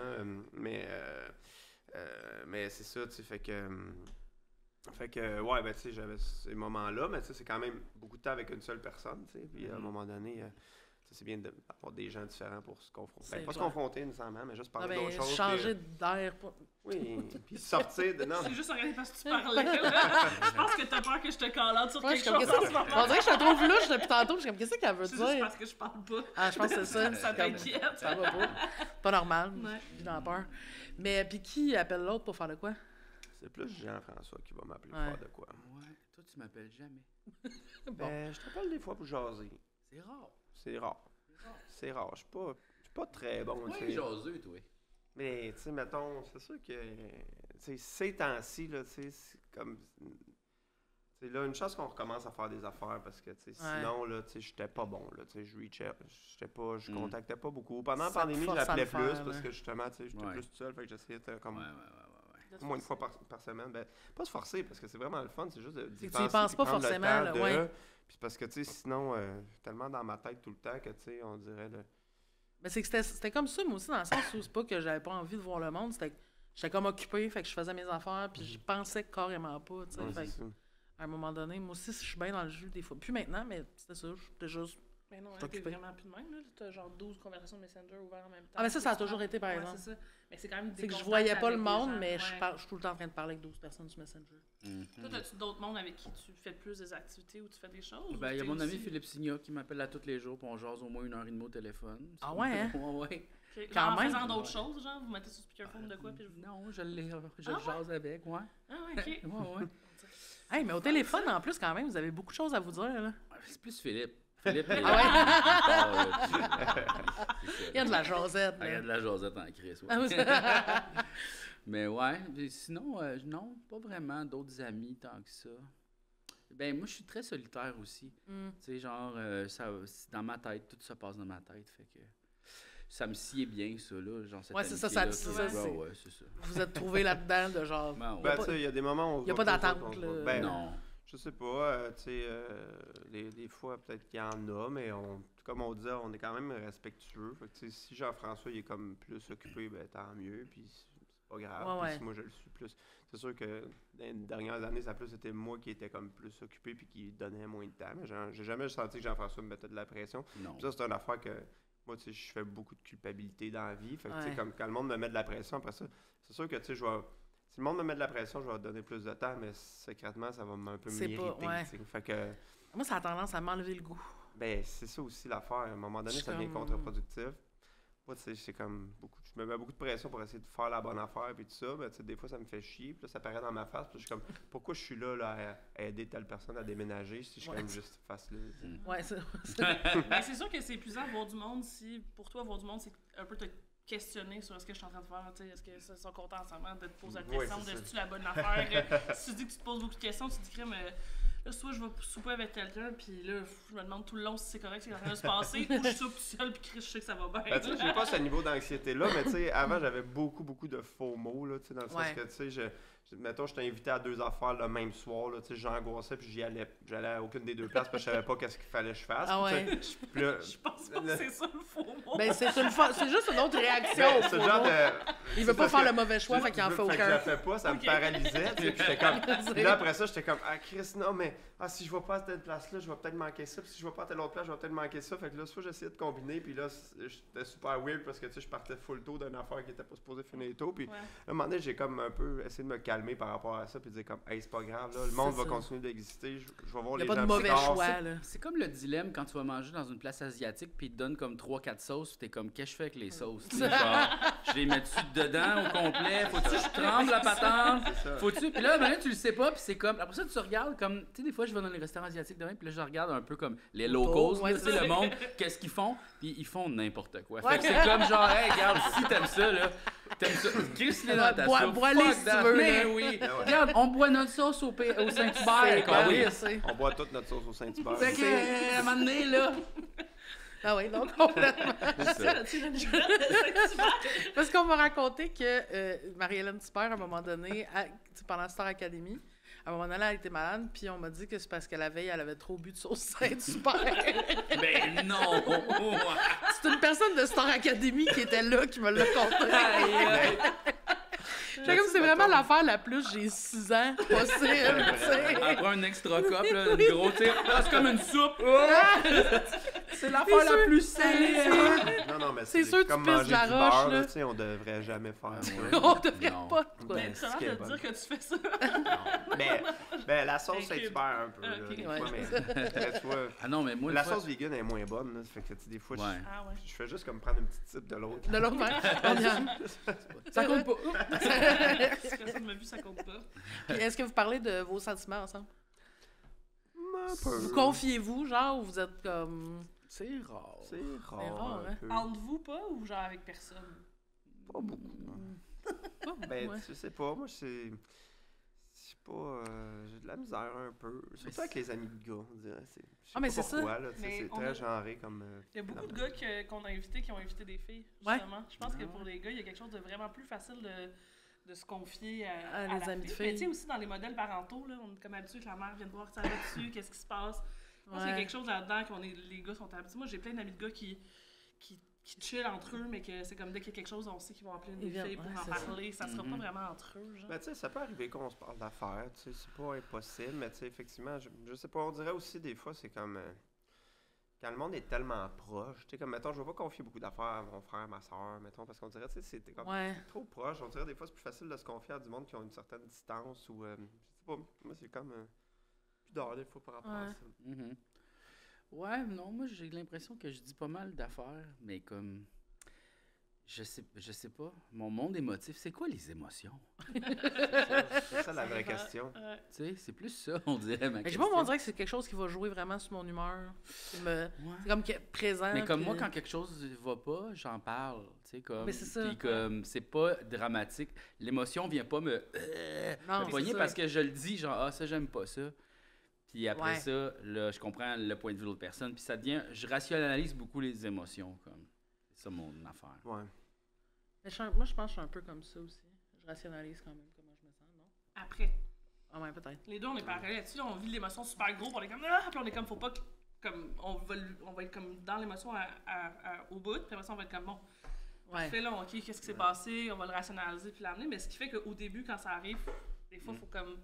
Mais c'est ça, tu sais, fait que, ouais, ben, tu sais, j'avais ces moments-là, mais tu sais, c'est quand même beaucoup de temps avec une seule personne, tu sais, puis à un moment donné, tu sais, c'est bien d'avoir des gens différents pour se confronter. C'est Ben, pas se vrai. confronter nécessairement, mais juste Ah, parler ben, d'autres choses. changer d'air. Oui, puis sortir de... Non, C'est juste regardé parce que tu parlais, là. Je pense que t'as peur que je te call out sur Ouais, je quelque suis chose comme, en ce moment. on dirait que je te trouve louche depuis tantôt. Je suis comme, qu'est-ce qu'elle veut C'est juste dire? parce que je parle pas. Ah, je pense que c'est ça. Ça C'est comme- t'inquiète. Ça va pas. Pas normal. Ouais. J'ai dans peur. Mais puis qui appelle l'autre pour faire de quoi? c'est plus Jean-François qui va m'appeler pour Ouais. faire de quoi. Ouais, toi, tu m'appelles jamais. Ben, je t'appelle des fois pour jaser. C'est rare. C'est rare. C'est rare. Je suis pas très bon, tu Ouais, sais. jaseux, toi. Mais, tu sais, mettons, c'est sûr que, tu sais, ces temps-ci, là, tu sais, c'est comme... Tu sais, là, une chance qu'on recommence à faire des affaires, parce que, tu sais, Ouais. sinon, là, tu sais, j'étais pas bon, là, tu sais, je Mm. contactais pas beaucoup. Pendant la Ça te pandémie, force à j'appelais le faire, plus, là. parce que, justement, tu sais, j'étais Ouais. plus tout seul, fait que j'essayais de, comme... Ouais. Au moins une fois par semaine. Ben, pas se forcer, parce que c'est vraiment le fun, c'est juste d'y C'est que tu y penser, penses puis pas prendre le forcément, temps là, de- ouais. Puis parce que, tu sais, sinon, tellement dans ma tête tout le temps que, tu sais, on dirait... Mais c'est que c'était comme ça, moi aussi, dans le sens où c'est pas que j'avais pas envie de voir le monde. C'était que j'étais comme occupée, fait que je faisais mes affaires, puis je pensais carrément pas, tu sais. Ouais, Fait c'est que, ça. à un moment donné, moi aussi, je suis bien dans le jus des fois. Plus maintenant, mais c'était ça, j'étais juste... Mais non, Je là, suis t'es occupée. vraiment plus de même, là. T'as genre 12 conversations Messenger ouvertes en même temps. Ah, mais ça a toujours été, par Ouais, exemple. c'est ça. Mais c'est quand même des C'est que je contacts voyais pas avec le des monde, gens, mais ouais. je suis tout le temps en train de parler avec 12 personnes sur Messenger. Toi, as-tu d'autres mondes avec qui tu fais plus des activités ou tu fais des choses? Ben, ou il y a t'es mon ami aussi- Philippe Signa qui m'appelle à tous les jours, puis on jase au moins 1h30 au téléphone. Ah ouais, hein? Ouais. Ok. Quand Genre en même. faisant d'autres Ouais. choses, genre, vous mettez sur speakerphone de quoi, puis je... Non, je Ah le ouais? jase avec, ouais. Ah ouais, ok. Ouais. Hey, mais au téléphone, en plus, quand même, vous avez beaucoup de choses à vous dire, là. C'est plus Philippe. Philippe, Il y a de la jasette, Il y a là. de la jasette en crise, ouais. Ah oui. Mais ouais, puis sinon, non, pas vraiment d'autres amis tant que ça. Ben, moi, je suis très solitaire aussi. Mm. Tu sais, genre, c'est dans ma tête, tout se passe dans ma tête, fait que ça me sied bien, ça, là, genre cette Ouais, c'est ça, amitié-là, c'est puis- ça, ouais, c'est- ouais, c'est ça. Vous êtes trouvés là-dedans de genre... Ben, ouais. Ben, pas- tu sais, il y a des moments où on y a se pas voit plus, d'attente, on se là. voit- Ben, Non. je sais pas, tu sais, des fois, peut-être qu'il y en a, mais comme on disait, on est quand même respectueux. Fait que, tu sais, si Jean-François il est comme plus occupé, ben tant mieux, puis c'est pas grave. Ouais, Puis ouais. si moi je le suis plus. C'est sûr que dans les dernières années, ça a plus été moi qui étais comme plus occupé puis qui donnait moins de temps. Mais j'ai jamais senti que Jean-François me mettait de la pression. Non. Puis ça, c'est une affaire que moi, tu sais, je fais beaucoup de culpabilité dans la vie. Fait que, tu sais, Ouais. comme quand le monde me met de la pression, après ça, c'est sûr que, tu sais, si le monde me met de la pression, je vais donner plus de temps, mais secrètement, ça va un peu C'est m'irriter. pas- ouais. tu sais. Fait que, Moi, ça a tendance à m'enlever le goût. Ben, c'est ça aussi l'affaire. À un moment donné, ça devient contre-productif. Moi, tu sais, c'est comme je me mets beaucoup de pression pour essayer de faire la bonne affaire et tout ça, mais tu sais, des fois, ça me fait chier, puis là, ça paraît dans ma face, puis je suis comme, pourquoi je suis là à aider telle personne à déménager si je suis comme juste facile. Ouais, c'est Ben, c'est sûr que c'est épuisant voir du monde si, pour toi, voir du monde, c'est un peu te questionner sur ce que je suis en train de faire, tu sais, est-ce qu'ils sont contents ensemble de te poser la question, de est-ce la bonne affaire, si tu dis que tu te poses beaucoup de questions, tu te dis que là, soit je vais souper avec quelqu'un, puis là, je me demande tout le long si c'est correct, ce qui est en train de se passer, ou je soupe seul, puis je sais que ça va bien. Ben, tu sais, j'ai pas ce niveau d'anxiété-là, mais tu sais, avant, j'avais beaucoup de faux mots, là, tu sais, dans le sens que, tu sais, mettons, je t'ai invité à 2 affaires le même soir, là, tu sais, j'angoissais, puis j'allais à aucune des 2 places, parce que je savais pas qu'est-ce qu'il fallait que je fasse. Ah ouais. Puis là, Je pense pas que c'est ça le faux mot. Ben, c'est juste une autre réaction. ben, au c'est faux le genre mot. de... Il veut pas faire le mauvais choix, fait qu'il en fait Fait que je aucun. le fais pas, ça me paralysait, tu sais, puis j'étais comme... Puis là, après ça, j'étais comme, ah, Chris, non, mais si je vais pas à telle place-là, je vais peut-être manquer ça, puis si je vais pas à telle autre place, je vais peut-être manquer ça. Fait que là, soit j'essayais de combiner, puis là, j'étais super weird parce que, tu sais, je partais full tôt d'une affaire qui était pas supposée finir tôt, puis à un moment donné, j'ai comme un peu essayé de me calmer par rapport à ça, puis de dire comme, hey, c'est pas grave, là, le monde va continuer d'exister, je vais voir les gens. Il n'y a pas de mauvais choix, là. C'est comme le dilemme quand tu vas manger dans une place asiatique puis ils te donnent comme 3-4 sauces, t'es comme qu'est-ce que je fais avec les sauces? Tu sais, genre, je les mets-tu dedans au complet? Faut-tu que je tremble la patente? Faut-tu? Puis là, maintenant tu le sais pas, puis c'est comme. Après ça, tu regardes comme. Tu sais, des fois, je vais dans les restaurants asiatiques demain, puis là, je regarde un peu comme les locals, Ouais, tu sais, c'est le monde, qu'est-ce qu'ils font? Puis ils font n'importe quoi. Fait que c'est comme genre, hey, regarde, si t'aimes ça, là, t'aimes ça. Chris-les dans ta soupe. Bois-les si tu veux, Mais là. oui. Regarde, on boit notre sauce au Saint-Hubert. Ben oui, quoi. c'est- On boit toute notre sauce au Saint-Hubert. Fait que, à un moment donné, là. Ah oui, donc complètement. C'est ça. Parce qu'on m'a raconté que Marie-Hélène Super, à un moment donné, pendant Star Academy, à un moment donné, elle était malade, puis on m'a dit que c'est parce que la veille, elle avait trop bu de sauce Saint-Super. Ben non! C'est une personne de Star Academy qui était là qui me l'a conté. J'ai comme c'est vraiment l'affaire la plus j'ai 6 ans possible, tu sais. Après un extra cup, là, une grosse tire. Là, c'est comme une soupe. C'est l'affaire la plus salée. Non, mais C'est sûr que comme tu pisses manger de la du roche, beurre, là. tu sais, on devrait jamais faire ça. On devrait Non. pas. quoi. Mais tu as l'air de dire que tu fais ça. Ben, la sauce Un cube. Saint-Hubert un peu, là, Ok. des Ouais. fois, mais tu vois, Ah non, mais moi, la une fois- sauce vegan est moins bonne, là, fait que tu sais, des fois, Ouais. Ah ouais. je fais juste comme prendre une petite type de l'autre. De l'autre manière. Ça compte pas. Si personne m'a vu, ça compte pas. Puis est-ce que vous parlez de vos sentiments ensemble? Un peu. Vous confiez-vous, genre, ou vous êtes comme... C'est rare. C'est rare, rare, hein. un peu. Entre vous pas ou genre avec personne? Pas beaucoup. Ben, je sais pas, moi, c'est... Je sais pas, j'ai de la misère un peu. Surtout avec les amis de gars, on dirait. Je sais mais pas c'est ça. pourquoi, là, tu sais, Mais c'est on très a- genré comme... Il y a beaucoup de gars qu'on a invités qui ont invité des filles, Ouais. justement. Je pense que pour les gars, il y a quelque chose de vraiment plus facile de se confier à les la amis de fille. filles. Mais tu sais, aussi dans les modèles parentaux, là, on est comme habitué que la mère vienne voir que ça va dessus, qu'est-ce qui se passe. Je pense qu'il y a quelque chose là-dedans les gars sont habitués. Moi, j'ai plein d'amis de gars qui chillent entre eux, mais que c'est comme dès qu'il y a quelque chose, on sait qu'ils vont appeler une Ils des filles viennent, pour ouais, en c'est parler. Ça sera pas vraiment entre eux, genre. Ben, tu sais, ça peut arriver qu'on se parle d'affaires, tu sais, c'est pas impossible, mais tu sais, effectivement, je sais pas, on dirait aussi des fois, c'est comme... quand le monde est tellement proche, tu sais, comme, mettons, je vais pas confier beaucoup d'affaires à mon frère, ma soeur, mettons, parce qu'on dirait, tu sais, c'était comme Ouais. trop proche. On dirait, des fois, c'est plus facile de se confier à du monde qui ont une certaine distance ou, je sais pas, moi, c'est comme plus d'heures, des fois, par rapport à Ouais. ça. Mhm. Ouais, non, moi j'ai l'impression que je dis pas mal d'affaires, mais comme. Je sais pas. Mon monde émotif, c'est quoi les émotions? C'est ça la vraie question. Tu sais, c'est plus ça, on dirait, ma Mais je sais question. pas, on dirait que c'est quelque chose qui va jouer vraiment sur mon humeur. Ouais. C'est comme présent. Mais comme puis- moi, quand quelque chose va pas, j'en parle. Tu sais, comme. Mais c'est ça. Puis comme, c'est pas dramatique. L'émotion vient pas me Non, pogner c'est ça. parce que je le dis, genre, ah, ça, j'aime pas ça. Puis après Ouais. ça, là, je comprends le point de vue de l'autre personne. Puis ça devient. Je rationalise beaucoup les émotions, comme. C'est ça mon affaire. Ouais. Mais moi, je pense que je suis un peu comme ça aussi. Je rationalise quand même comment je me sens, non? Après. Ah ouais, peut-être. Les deux, on est pareil là-dessus. On vit l'émotion super gros, puis on est comme, ah, puis on est comme, faut pas que, comme, on va être comme dans l'émotion au bout, puis après ça, on va être comme, bon, Ouais. fait là, ok, qu'est-ce qui s'est passé, on va le rationaliser, puis l'amener, mais ce qui fait qu'au début, quand ça arrive, des fois, faut comme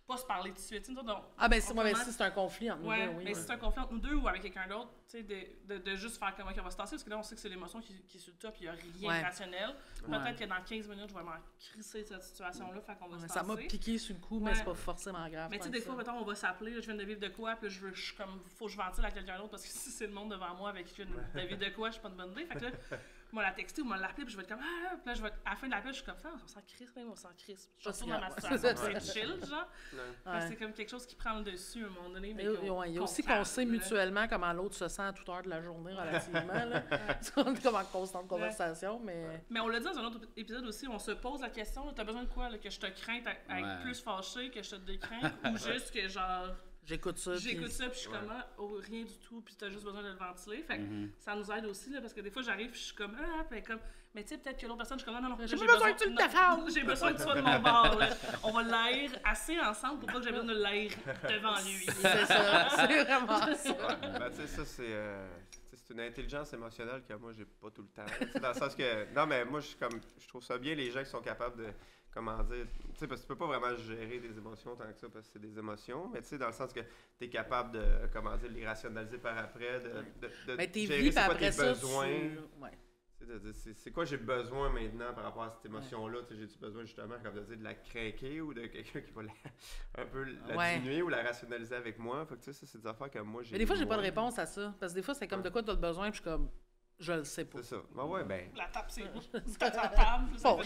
pas se parler tout de suite. Ah, ben si c'est un conflit entre nous deux, oui. Mais si c'est un conflit entre nous deux ou avec quelqu'un d'autre, tu sais, de juste faire comment on va se tasser, parce que là, on sait que c'est l'émotion qui est sur le top, il n'y a rien de rationnel. Peut-être que dans 15 minutes, je vais m'en crisser cette situation-là, fait qu'on va se tasser. Ça m'a piqué sur le coup, mais c'est pas forcément grave. Mais tu sais, des fois, mettons, on va s'appeler, je viens de vivre de quoi, puis là, faut que je ventile à quelqu'un d'autre, parce que si c'est le monde devant moi avec qui je viens de vivre de quoi, je suis pas de bonne idée. Fait que là, moi la texter ou moi l'appeler, puis je vais être comme puis là, à la fin de l'appel, je suis comme on s'en crisse même, on s'en crisse. Je retourne dans ma situation, c'est chill, genre. C'est comme quelque chose qui prend le dessus à un moment donné. Mais il y a aussi qu'on sait mutuellement comment l'autre se sent à toute heure de la journée relativement. Là. On est comme en constante conversation, mais... Mais on l'a dit dans un autre épisode aussi, on se pose la question, t'as besoin de quoi, là, que je te crainte à être plus fâché, que je te décrainte, ou juste que genre... J'écoute ça, puis je suis comme rien du tout, puis t'as juste besoin de le ventiler. Fait que ça nous aide aussi, là, parce que des fois j'arrive, puis je suis comme mais tu sais, peut-être que l'autre personne, je suis comme non, j'ai besoin que tu me défendes. J'ai besoin que tu sois de mon bord, là. On va l'air assez ensemble pour pas que j'ai besoin de l'air devant lui. C'est ça, c'est vraiment ça. Ben, tu sais, ça, c'est une intelligence émotionnelle que moi, j'ai pas tout le temps. Dans le sens que, non, mais moi, je trouve ça bien les gens qui sont capables de, comment dire, tu sais, parce que tu peux pas vraiment gérer des émotions tant que ça, parce que c'est des émotions, mais tu sais, dans le sens que tu es capable de, comment dire, les rationaliser par après, de gérer c'est quoi tes besoins. C'est quoi j'ai besoin maintenant par rapport à cette émotion-là? J'ai-tu besoin justement, comme de dire, de la craquer ou de quelqu'un qui va un peu la diminuer ou la rationaliser avec moi? Fait que tu sais, ça, c'est des affaires que moi j'ai. Mais des fois, j'ai pas de réponse à ça. Parce que des fois, c'est comme de quoi tu as besoin, puis je suis comme, je le sais pas. C'est ça. Ben. La tape, c'est ta table. Bon,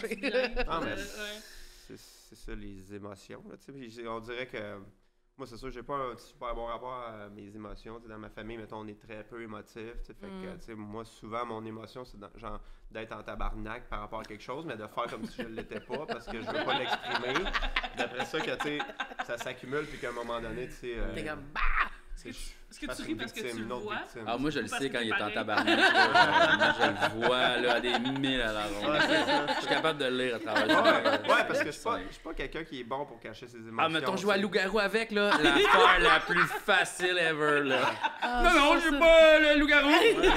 c'est ça, les émotions. Là, on dirait que. Moi, c'est sûr, j'ai pas un super bon rapport à mes émotions. Dans ma famille, mettons, on est très peu émotif. Fait que, moi, souvent, mon émotion, c'est genre d'être en tabarnak par rapport à quelque chose, mais de faire comme si je ne l'étais pas parce que je veux pas l'exprimer. D'après ça, que, ça s'accumule, puis qu'à un moment donné, t'es comme, bah! Est-ce que tu ris parce que tu le vois? Ah, moi, je le sais quand il est en tabarnak. Moi, je le vois là, à des milles à la ronde. Je suis capable de le lire à travers. Ouais, parce que je suis pas quelqu'un qui est bon pour cacher ses émotions. Ah, mettons, jouer à loup-garou avec, là, l'affaire la plus facile ever, là. Non, je suis pas le loup-garou!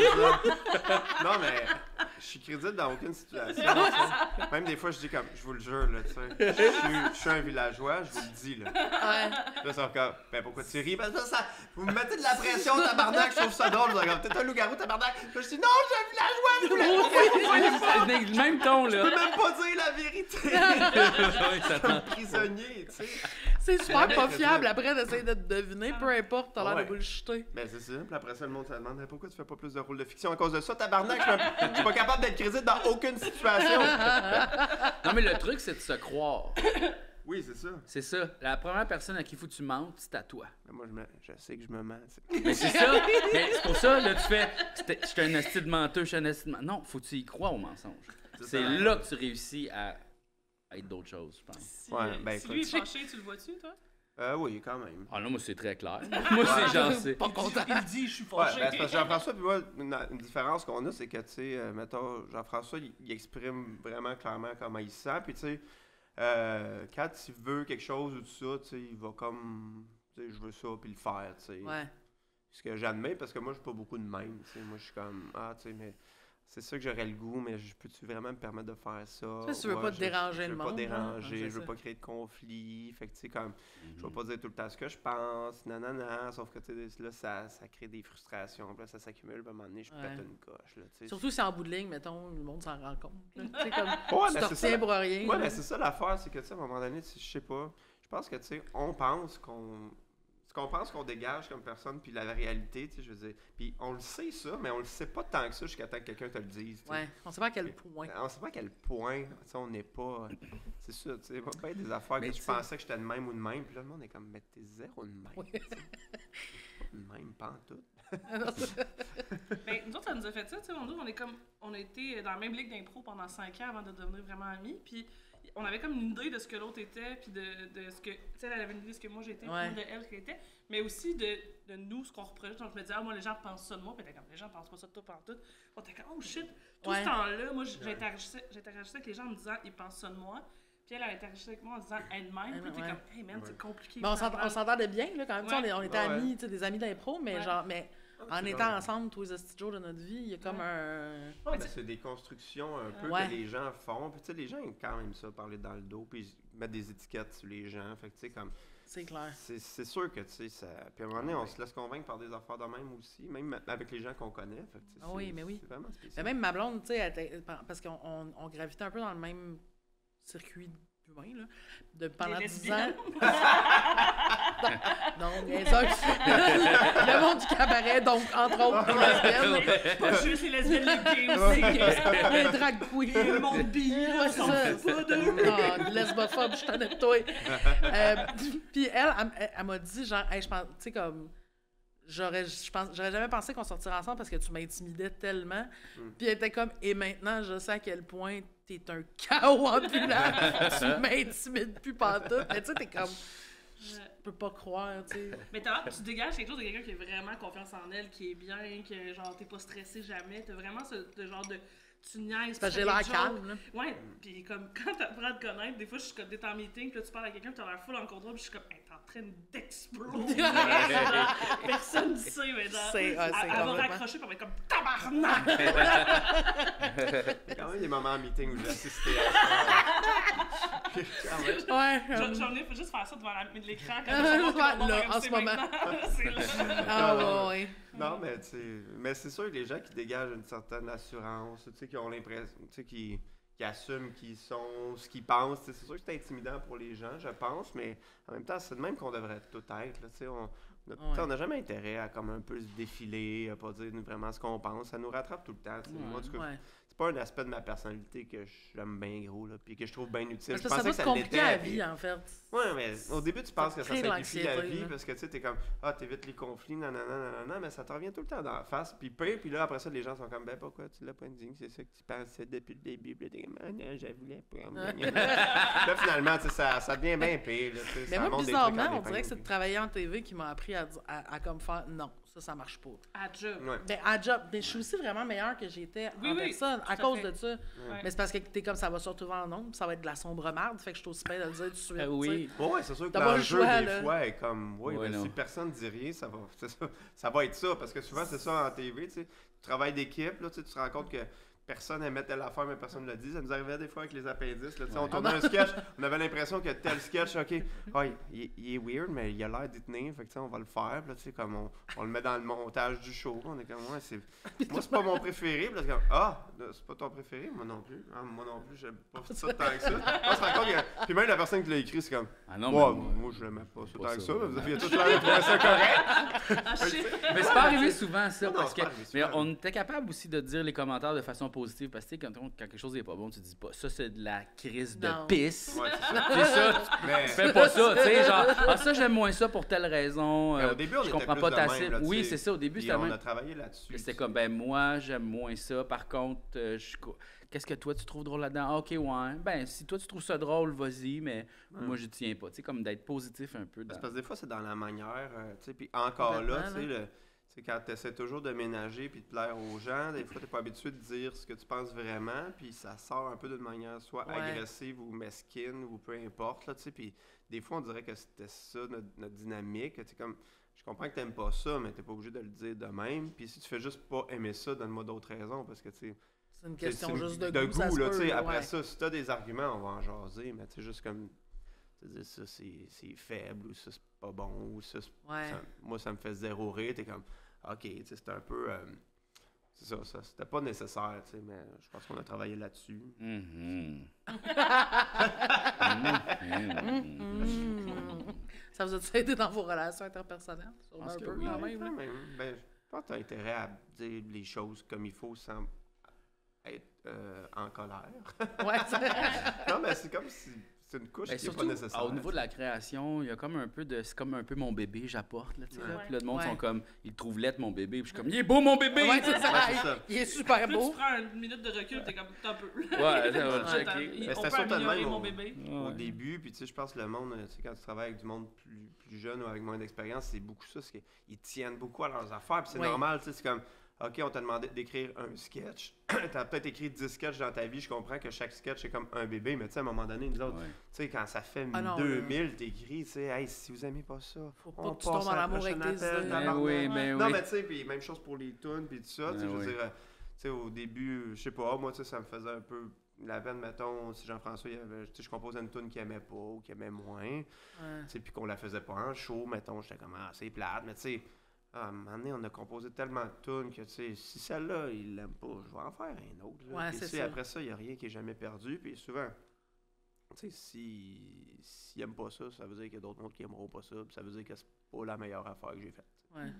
Non, mais je suis crédible dans aucune situation. Même des fois, je dis comme, je vous le jure, là, tu sais. Je suis un villageois, je vous le dis, là. Là, c'est encore, ben pourquoi tu ris? Parce que ça, vous me mettez de la pression, tabarnak, je trouve ça drôle. T'es un loup-garou, tabarnak. Là, je dis, non, je suis un villageois, C'est le même ton, là. Je peux même pas dire la vérité. Je suis un prisonnier, tu sais. C'est super pas fiable après d'essayer de te deviner, peu importe, t'as l'air de bullshiter. Ben c'est ça, puis après ça, le monde se demande pourquoi tu fais pas plus de rôles de fiction à cause de ça, tabarnak, je suis pas capable d'être crédible dans aucune situation. Non, mais le truc, c'est de se croire. Oui, c'est ça. C'est ça. La première personne à qui faut que tu mentes, c'est à toi. Mais moi, je sais que je me mens. Mais c'est ça. Mais c'est pour ça, là, tu fais, je suis un asti de menteur, je suis un asti de menteur. Non, faut que tu y crois au mensonge. C'est là que tu réussis à être d'autres choses, je pense. Si lui est fâché, tu le vois-tu, toi? Oui, quand même. Ah non, moi, c'est très clair. Moi, c'est genre, c'est... Pas content. Il dit, je suis fâché. Ouais, parce que Jean-François, puis moi, une différence qu'on a, c'est que, tu sais, mettons, Jean-François, il exprime vraiment clairement comment il se sent, puis tu sais, quand il veut quelque chose ou tout ça, tu sais, il va comme, tu sais, je veux ça, puis le faire, tu sais. Ouais. Ce que j'admets, parce que moi, je suis pas beaucoup de même, tu sais. Moi, je suis comme, tu sais, mais... C'est sûr que j'aurais le goût, mais peux-tu vraiment me permettre de faire ça? Tu veux pas te déranger le monde. Je veux pas déranger, je veux pas créer de conflit. Fait que, tu sais, comme, je vais pas dire tout le temps ce que je pense, nanana, sauf que, tu sais, là, ça crée des frustrations. Puis là, ça s'accumule, puis à un moment donné, je pète une coche, là, tu sais. Surtout si en bout de ligne, mettons, le monde s'en rend compte. Tu sais, comme, tu te retiens pour rien. Ouais, mais c'est ça l'affaire, c'est que, tu sais, à un moment donné, je sais pas, je pense que, tu sais, on pense qu'on... Ce qu'on pense qu'on dégage comme personne, puis la réalité, tu sais, je veux dire. Puis on le sait ça, mais on le sait pas tant que ça jusqu'à temps que quelqu'un te le dise. Ouais, on sait pas à quel point. On sait pas à quel point, tu sais, on n'est pas. C'est ça, tu sais, pas bien des affaires mais que je pensais que j'étais de même ou de même, puis là, le monde est comme, mais t'es zéro de même. Oui. De même, pas en tout. Ben, nous autres, ça nous a fait ça, tu sais, on a été dans la même ligue d'impro pendant 5 ans avant de devenir vraiment amis, puis on avait comme une idée de ce que l'autre était, puis de ce que, tu sais, elle avait une idée de ce que moi j'étais, puis de elle ce qu'elle était, mais aussi de nous, ce qu'on reproduit. Donc je me disais, moi, les gens pensent ça de moi, puis t'es comme, les gens pensent pas ça de toi pantoute. On était comme, oh shit, tout ce temps-là, moi, j'interagissais avec les gens en me disant, ils pensent ça de moi. Puis elle interagissait avec moi en disant elle-même. Puis t'es comme, hey man, c'est compliqué. Mais on s'entendait bien, là, quand même. On était amis, des amis d'impro, mais genre, mais en étant ensemble tous les petits jours de notre vie, il y a comme un... Ouais, ben, c'est des constructions un peu que les gens font. Puis tu sais, les gens aiment quand même ça, parler dans le dos, puis mettre des étiquettes sur les gens. Fait que tu sais, comme... C'est clair. C'est sûr que, tu sais, ça... Puis à un moment donné, on se laisse convaincre par des affaires de même aussi, même avec les gens qu'on connaît. Fait que, tu sais, oui, mais oui. C'est vraiment spécial. Mais même ma blonde, tu sais, parce qu'on gravitait un peu dans le même circuit humain, là, pendant 10 ans. Non, bien sûr. Le monde du cabaret, donc, entre autres, les lesbiennes. Pas juste les lesbiennes, les gays aussi. Les drag queens. Le monde bi, Ouais, sont ça. pas d'eux. Ah, lesbophobe, je t'en ai de toi. Puis elle m'a dit, genre, hey, je pense, tu sais, comme, j'aurais jamais pensé qu'on sortirait ensemble parce que tu m'intimidais tellement. Puis elle était comme, et maintenant, je sais à quel point t'es un chaos ambulant. Tu m'intimides plus pantoute. Mais tu sais, t'es comme, je peux pas croire, tu sais. Mais tu dégages quelque chose de quelqu'un qui a vraiment confiance en elle, qui est bien, que genre t'es pas stressé jamais. T'as vraiment ce genre de... Tu niaises. Parce que j'ai l'air calme, là. Ouais, pis comme quand t'apprends à te connaître, des fois je suis comme t'es en meeting, pis là tu parles à quelqu'un, pis t'as l'air full en contrôle, pis je suis comme, hey, t'es en train d'exploser. Personne ne sait, mais elle va raccrocher, pis elle va être comme tabarnak. Il y a quand même des moments en meeting où j'ai assisté à ça. Ouais. J'en ai fait juste faire ça devant l'écran quand là, en ce moment. C'est là. Ah ouais. Non, mais tu sais, mais c'est sûr que les gens qui dégagent une certaine assurance, tu sais, qui ont l'impression, tu sais, qui assument qu'ils sont ce qu'ils pensent, c'est sûr que c'est intimidant pour les gens, je pense, mais en même temps, c'est de même qu'on devrait tout être, là, tu sais, on n'a jamais intérêt à comme un peu se défiler, à pas dire vraiment ce qu'on pense, ça nous rattrape tout le temps, tu sais. Moi, en tout cas, c'est pas un aspect de ma personnalité que j'aime bien gros, là, puis que je trouve bien utile. Je pensais que ça compliquait la vie, en fait. Ouais, mais au début, tu penses que ça simplifie la vie, là. parce que tu sais, t'es comme, t'évites les conflits, nanana, mais ça te revient tout le temps dans la face, puis là, après ça, les gens sont comme, ben pourquoi tu l'as pas dit, c'est ça que tu pensais depuis le début, puis t'es comme, non, je voulais pas. Là, finalement, tu sais, ça devient bien pire, là, tu sais. Mais moi, bizarrement, on dirait que c'est de travailler en TV qui m'a appris à comme faire, non, ça marche pas. À job. Ouais. Ben, à job, mais je suis aussi vraiment meilleure que j'étais en personne à cause de ça. Mais c'est parce que t'es comme ça va se retrouver en nombre, ça va être de la sombre merde, fait que je suis aussi bien de le dire tout de suite. Oui. Ouais, c'est sûr que T'as pas le l'enjeu, choix, des là. fois, est comme, Ouais, si personne dit rien, ça va être ça, parce que souvent, c'est ça en TV, tu sais, travail d'équipe, là, tu sais, tu te rends compte que personne aimait telle affaire, mais personne ne l'a dit. Ça nous arrivait des fois avec les appendices. Là, on tournait un sketch, on avait l'impression que tel sketch, OK, il est weird, mais il a l'air d'y tenir. Fait que, on va le faire. Puis là, tu sais, comme on le met dans le montage du show. On est comme, moi, c'est pas mon préféré. Puis là, c'est pas ton préféré? Moi non plus. Moi non plus, j'aime pas ça tant que ça. On se rend compte que... Puis même la personne qui l'a écrit, c'est comme, moi, je l'aimais pas ça tant que ça. Vous aviez tous l'air de trouver ça correct. Mais c'est pas arrivé souvent, ça. Non, parce c'est que, pas arrivé mais souvent. on était capable aussi de dire les commentaires de façon positive. Parce que quand quelque chose n'est pas bon, tu dis pas ça, c'est de la crise de Non. pisse. Ouais, c'est ça. C'est ça. Mais... Tu fais pas ça, tu sais, genre, ça, j'aime moins ça pour telle raison. Mais au début, on je était comprends plus pas de ta même, cible. là, tu Oui, sais. c'est ça, au début, Puis c'était on même. a travaillé là-dessus. C'était comme, ben moi, j'aime moins ça. Par contre, qu'est-ce que toi, tu trouves drôle là-dedans? Ah, OK, ouais. Ben, si toi, tu trouves ça drôle, vas-y, mais moi, je tiens pas. Tu sais, comme d'être positif un peu. Parce que des fois, c'est dans la manière, tu sais, puis encore là, tu sais, c'est quand tu essaies toujours de ménager puis de plaire aux gens, des fois, tu n'es pas habitué de dire ce que tu penses vraiment, puis ça sort un peu d'une manière soit agressive ou mesquine ou peu importe, là, tu sais, puis des fois, on dirait que c'était ça, notre dynamique, tu sais, comme, je comprends que tu n'aimes pas ça, mais tu n'es pas obligé de le dire de même, puis si tu fais juste pas aimer ça, donne-moi d'autres raisons, parce que, tu sais, C'est une question juste de goût, goût, ça se là, peut, tu sais, après ouais. ça, si tu as des arguments, on va en jaser, mais tu sais, juste comme... dire ça c'est faible ou ça c'est pas bon ou ça, Ouais. moi ça me fait zéro rire, t'es comme ok, tu sais, c'est un peu c'est ça c'était pas nécessaire, tu sais, mais je pense qu'on a travaillé là-dessus. Ça vous a-tu aidé dans vos relations interpersonnelles? Sûrement un peu, Oui, quand même. quand là. même. Ben, je pense que t'as intérêt à dire les choses comme il faut sans être en colère. Ouais, c'est- Non, mais c'est comme si c'est une couche Ben, qui est pas surtout, nécessaire. au niveau de la création, il y a comme un peu de... C'est comme un peu mon bébé, j'apporte, là, tu sais, là. Ouais. Puis là, le monde Ouais. sont comme... Ils trouvent lettre, mon bébé. Puis je suis comme, il est beau, mon bébé! Ouais, c'est ça. Ouais, c'est ça. Il est super Plus beau. tu prends une minute de recul, t'es comme, t'as un peu. Ouais, ça va le Ouais, checker. Mais on c'était peut certainement améliorer mon bébé. au Ouais. début, puis tu sais, je pense que le monde, tu sais, quand tu travailles avec du monde plus jeune ou avec moins d'expérience, c'est beaucoup ça, c'est qu'ils tiennent beaucoup à leurs affaires, puis c'est Oui. normal, tu sais, c'est comme, OK, on t'a demandé d'écrire un sketch. T'as peut-être écrit 10 sketchs dans ta vie. Je comprends que chaque sketch est comme un bébé, mais tu sais, à un moment donné, nous autres, tu sais, quand ça fait 2000, t'écris, tu sais, hey, si vous aimez pas ça, faut pas que tu tombes en amour avec tes idées. Non, mais tu sais, puis même chose pour les tunes, puis tout ça. Tu sais, je veux dire, tu sais, au début, je sais pas, moi, tu sais, ça me faisait un peu la peine, mettons, si Jean-François, je composais une tune qu'il aimait pas ou qu'il aimait moins, tu sais, puis qu'on la faisait pas en show, mettons, j'étais comme, c'est plate, mais tu sais, à un moment donné, on a composé tellement de tunes que, tu sais, si celle-là, il l'aime pas, je vais en faire un autre. Là. Ouais, c'est ça. Après ça, il n'y a rien qui est jamais perdu. Puis souvent, tu sais, s'il n'aime pas ça, ça veut dire qu'il y a d'autres mondes qui n'aimeront pas ça. Puis ça veut dire que c'est pas la meilleure affaire que j'ai faite. Ouais.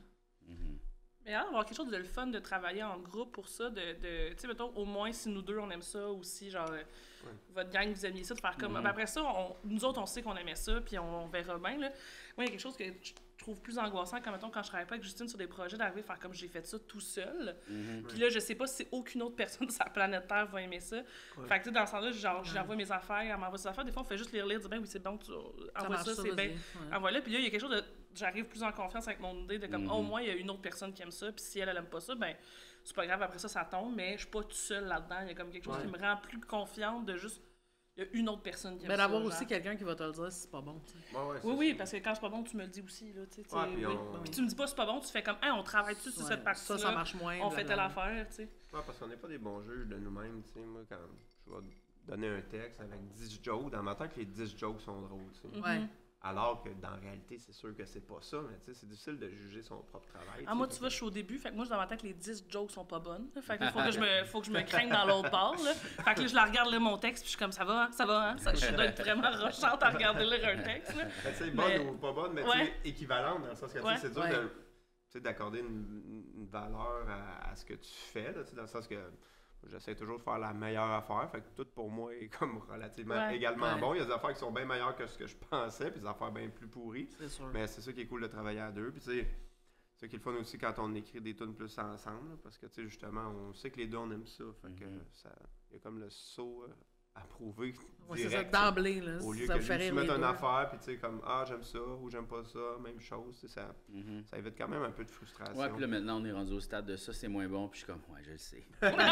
Mais alors, avoir quelque chose de le fun de travailler en groupe pour ça, tu sais, mettons, au moins si nous deux on aime ça, ou si, genre, votre gang vous aimiez ça, de faire comme. Ben après ça, nous autres, on sait qu'on aimait ça, puis on verra bien, là. Moi, il y a quelque chose que je trouve plus angoissant quand, mettons, quand je travaille pas avec Justine sur des projets, d'arriver à faire comme j'ai fait ça tout seul. Puis là, je sais pas si aucune autre personne de sa planète Terre va aimer ça. Fait que, tu sais, dans ce sens-là, genre, j'envoie mes affaires, elle m'envoie ses affaires. Des fois, on fait juste lire, dire, ben oui, c'est bon, tu envoies ça, c'est bien. Envoie-le. Puis là, il y a quelque chose de. J'arrive plus en confiance avec mon idée de comme, au moins, il y a une autre personne qui aime ça. Puis si elle aime pas ça, ben, c'est pas grave, après ça tombe, mais je suis pas tout seul là-dedans. Il y a comme quelque chose qui me rend plus confiante de juste. Il y a une autre personne qui aime ça. Mais d'avoir aussi quelqu'un qui va te le dire si c'est pas bon. Oui, parce que quand c'est pas bon, tu me le dis aussi. Là, puis tu me dis pas c'est pas bon, tu fais comme, on travaille dessus sur cette partie-là. Ça marche moins. On fait telle affaire, tu sais. Ouais, parce qu'on n'est pas des bons juges de nous-mêmes. Tu sais, moi, quand je vais donner un texte avec 10 jokes, dans ma tête, les 10 jokes sont drôles. Tu sais. Alors que dans la réalité, c'est sûr que c'est pas ça, mais tu sais, c'est difficile de juger son propre travail. Moi, tu vois, je suis au début, fait que moi, dans ma tête, les 10 jokes sont pas bonnes. Fait que faut que je me craigne dans l'autre bord, là. Fait que là, je la regarde, là, mon texte, puis je suis comme, ça va, hein? Je dois être vraiment rochante à regarder lire un texte, là. Tu sais, bonne ou pas bonne, mais tu sais, équivalente, dans le sens que c'est dur d'accorder une valeur à ce que tu fais, là, dans le sens que j'essaie toujours de faire la meilleure affaire, fait que tout pour moi est comme relativement également bon. Il y a des affaires qui sont bien meilleures que ce que je pensais, puis des affaires bien plus pourries. C'est sûr. Mais c'est ça qui est cool de travailler à deux. Puis tu sais, c'est ça qui est le fun aussi quand on écrit des tunes plus ensemble, là, parce que tu sais, justement, on sait que les deux on aime ça, fait que il y a comme le saut à prouver c'est ça, d'emblée, là. Au lieu ça que vous fait juste rire mettre les une deux. affaire, puis tu sais, comme, j'aime ça, ou j'aime pas ça, même chose, ça évite quand même un peu de frustration. Ouais, puis là, maintenant, on est rendu au stade de ça, c'est moins bon, puis je suis comme, ouais, je le sais.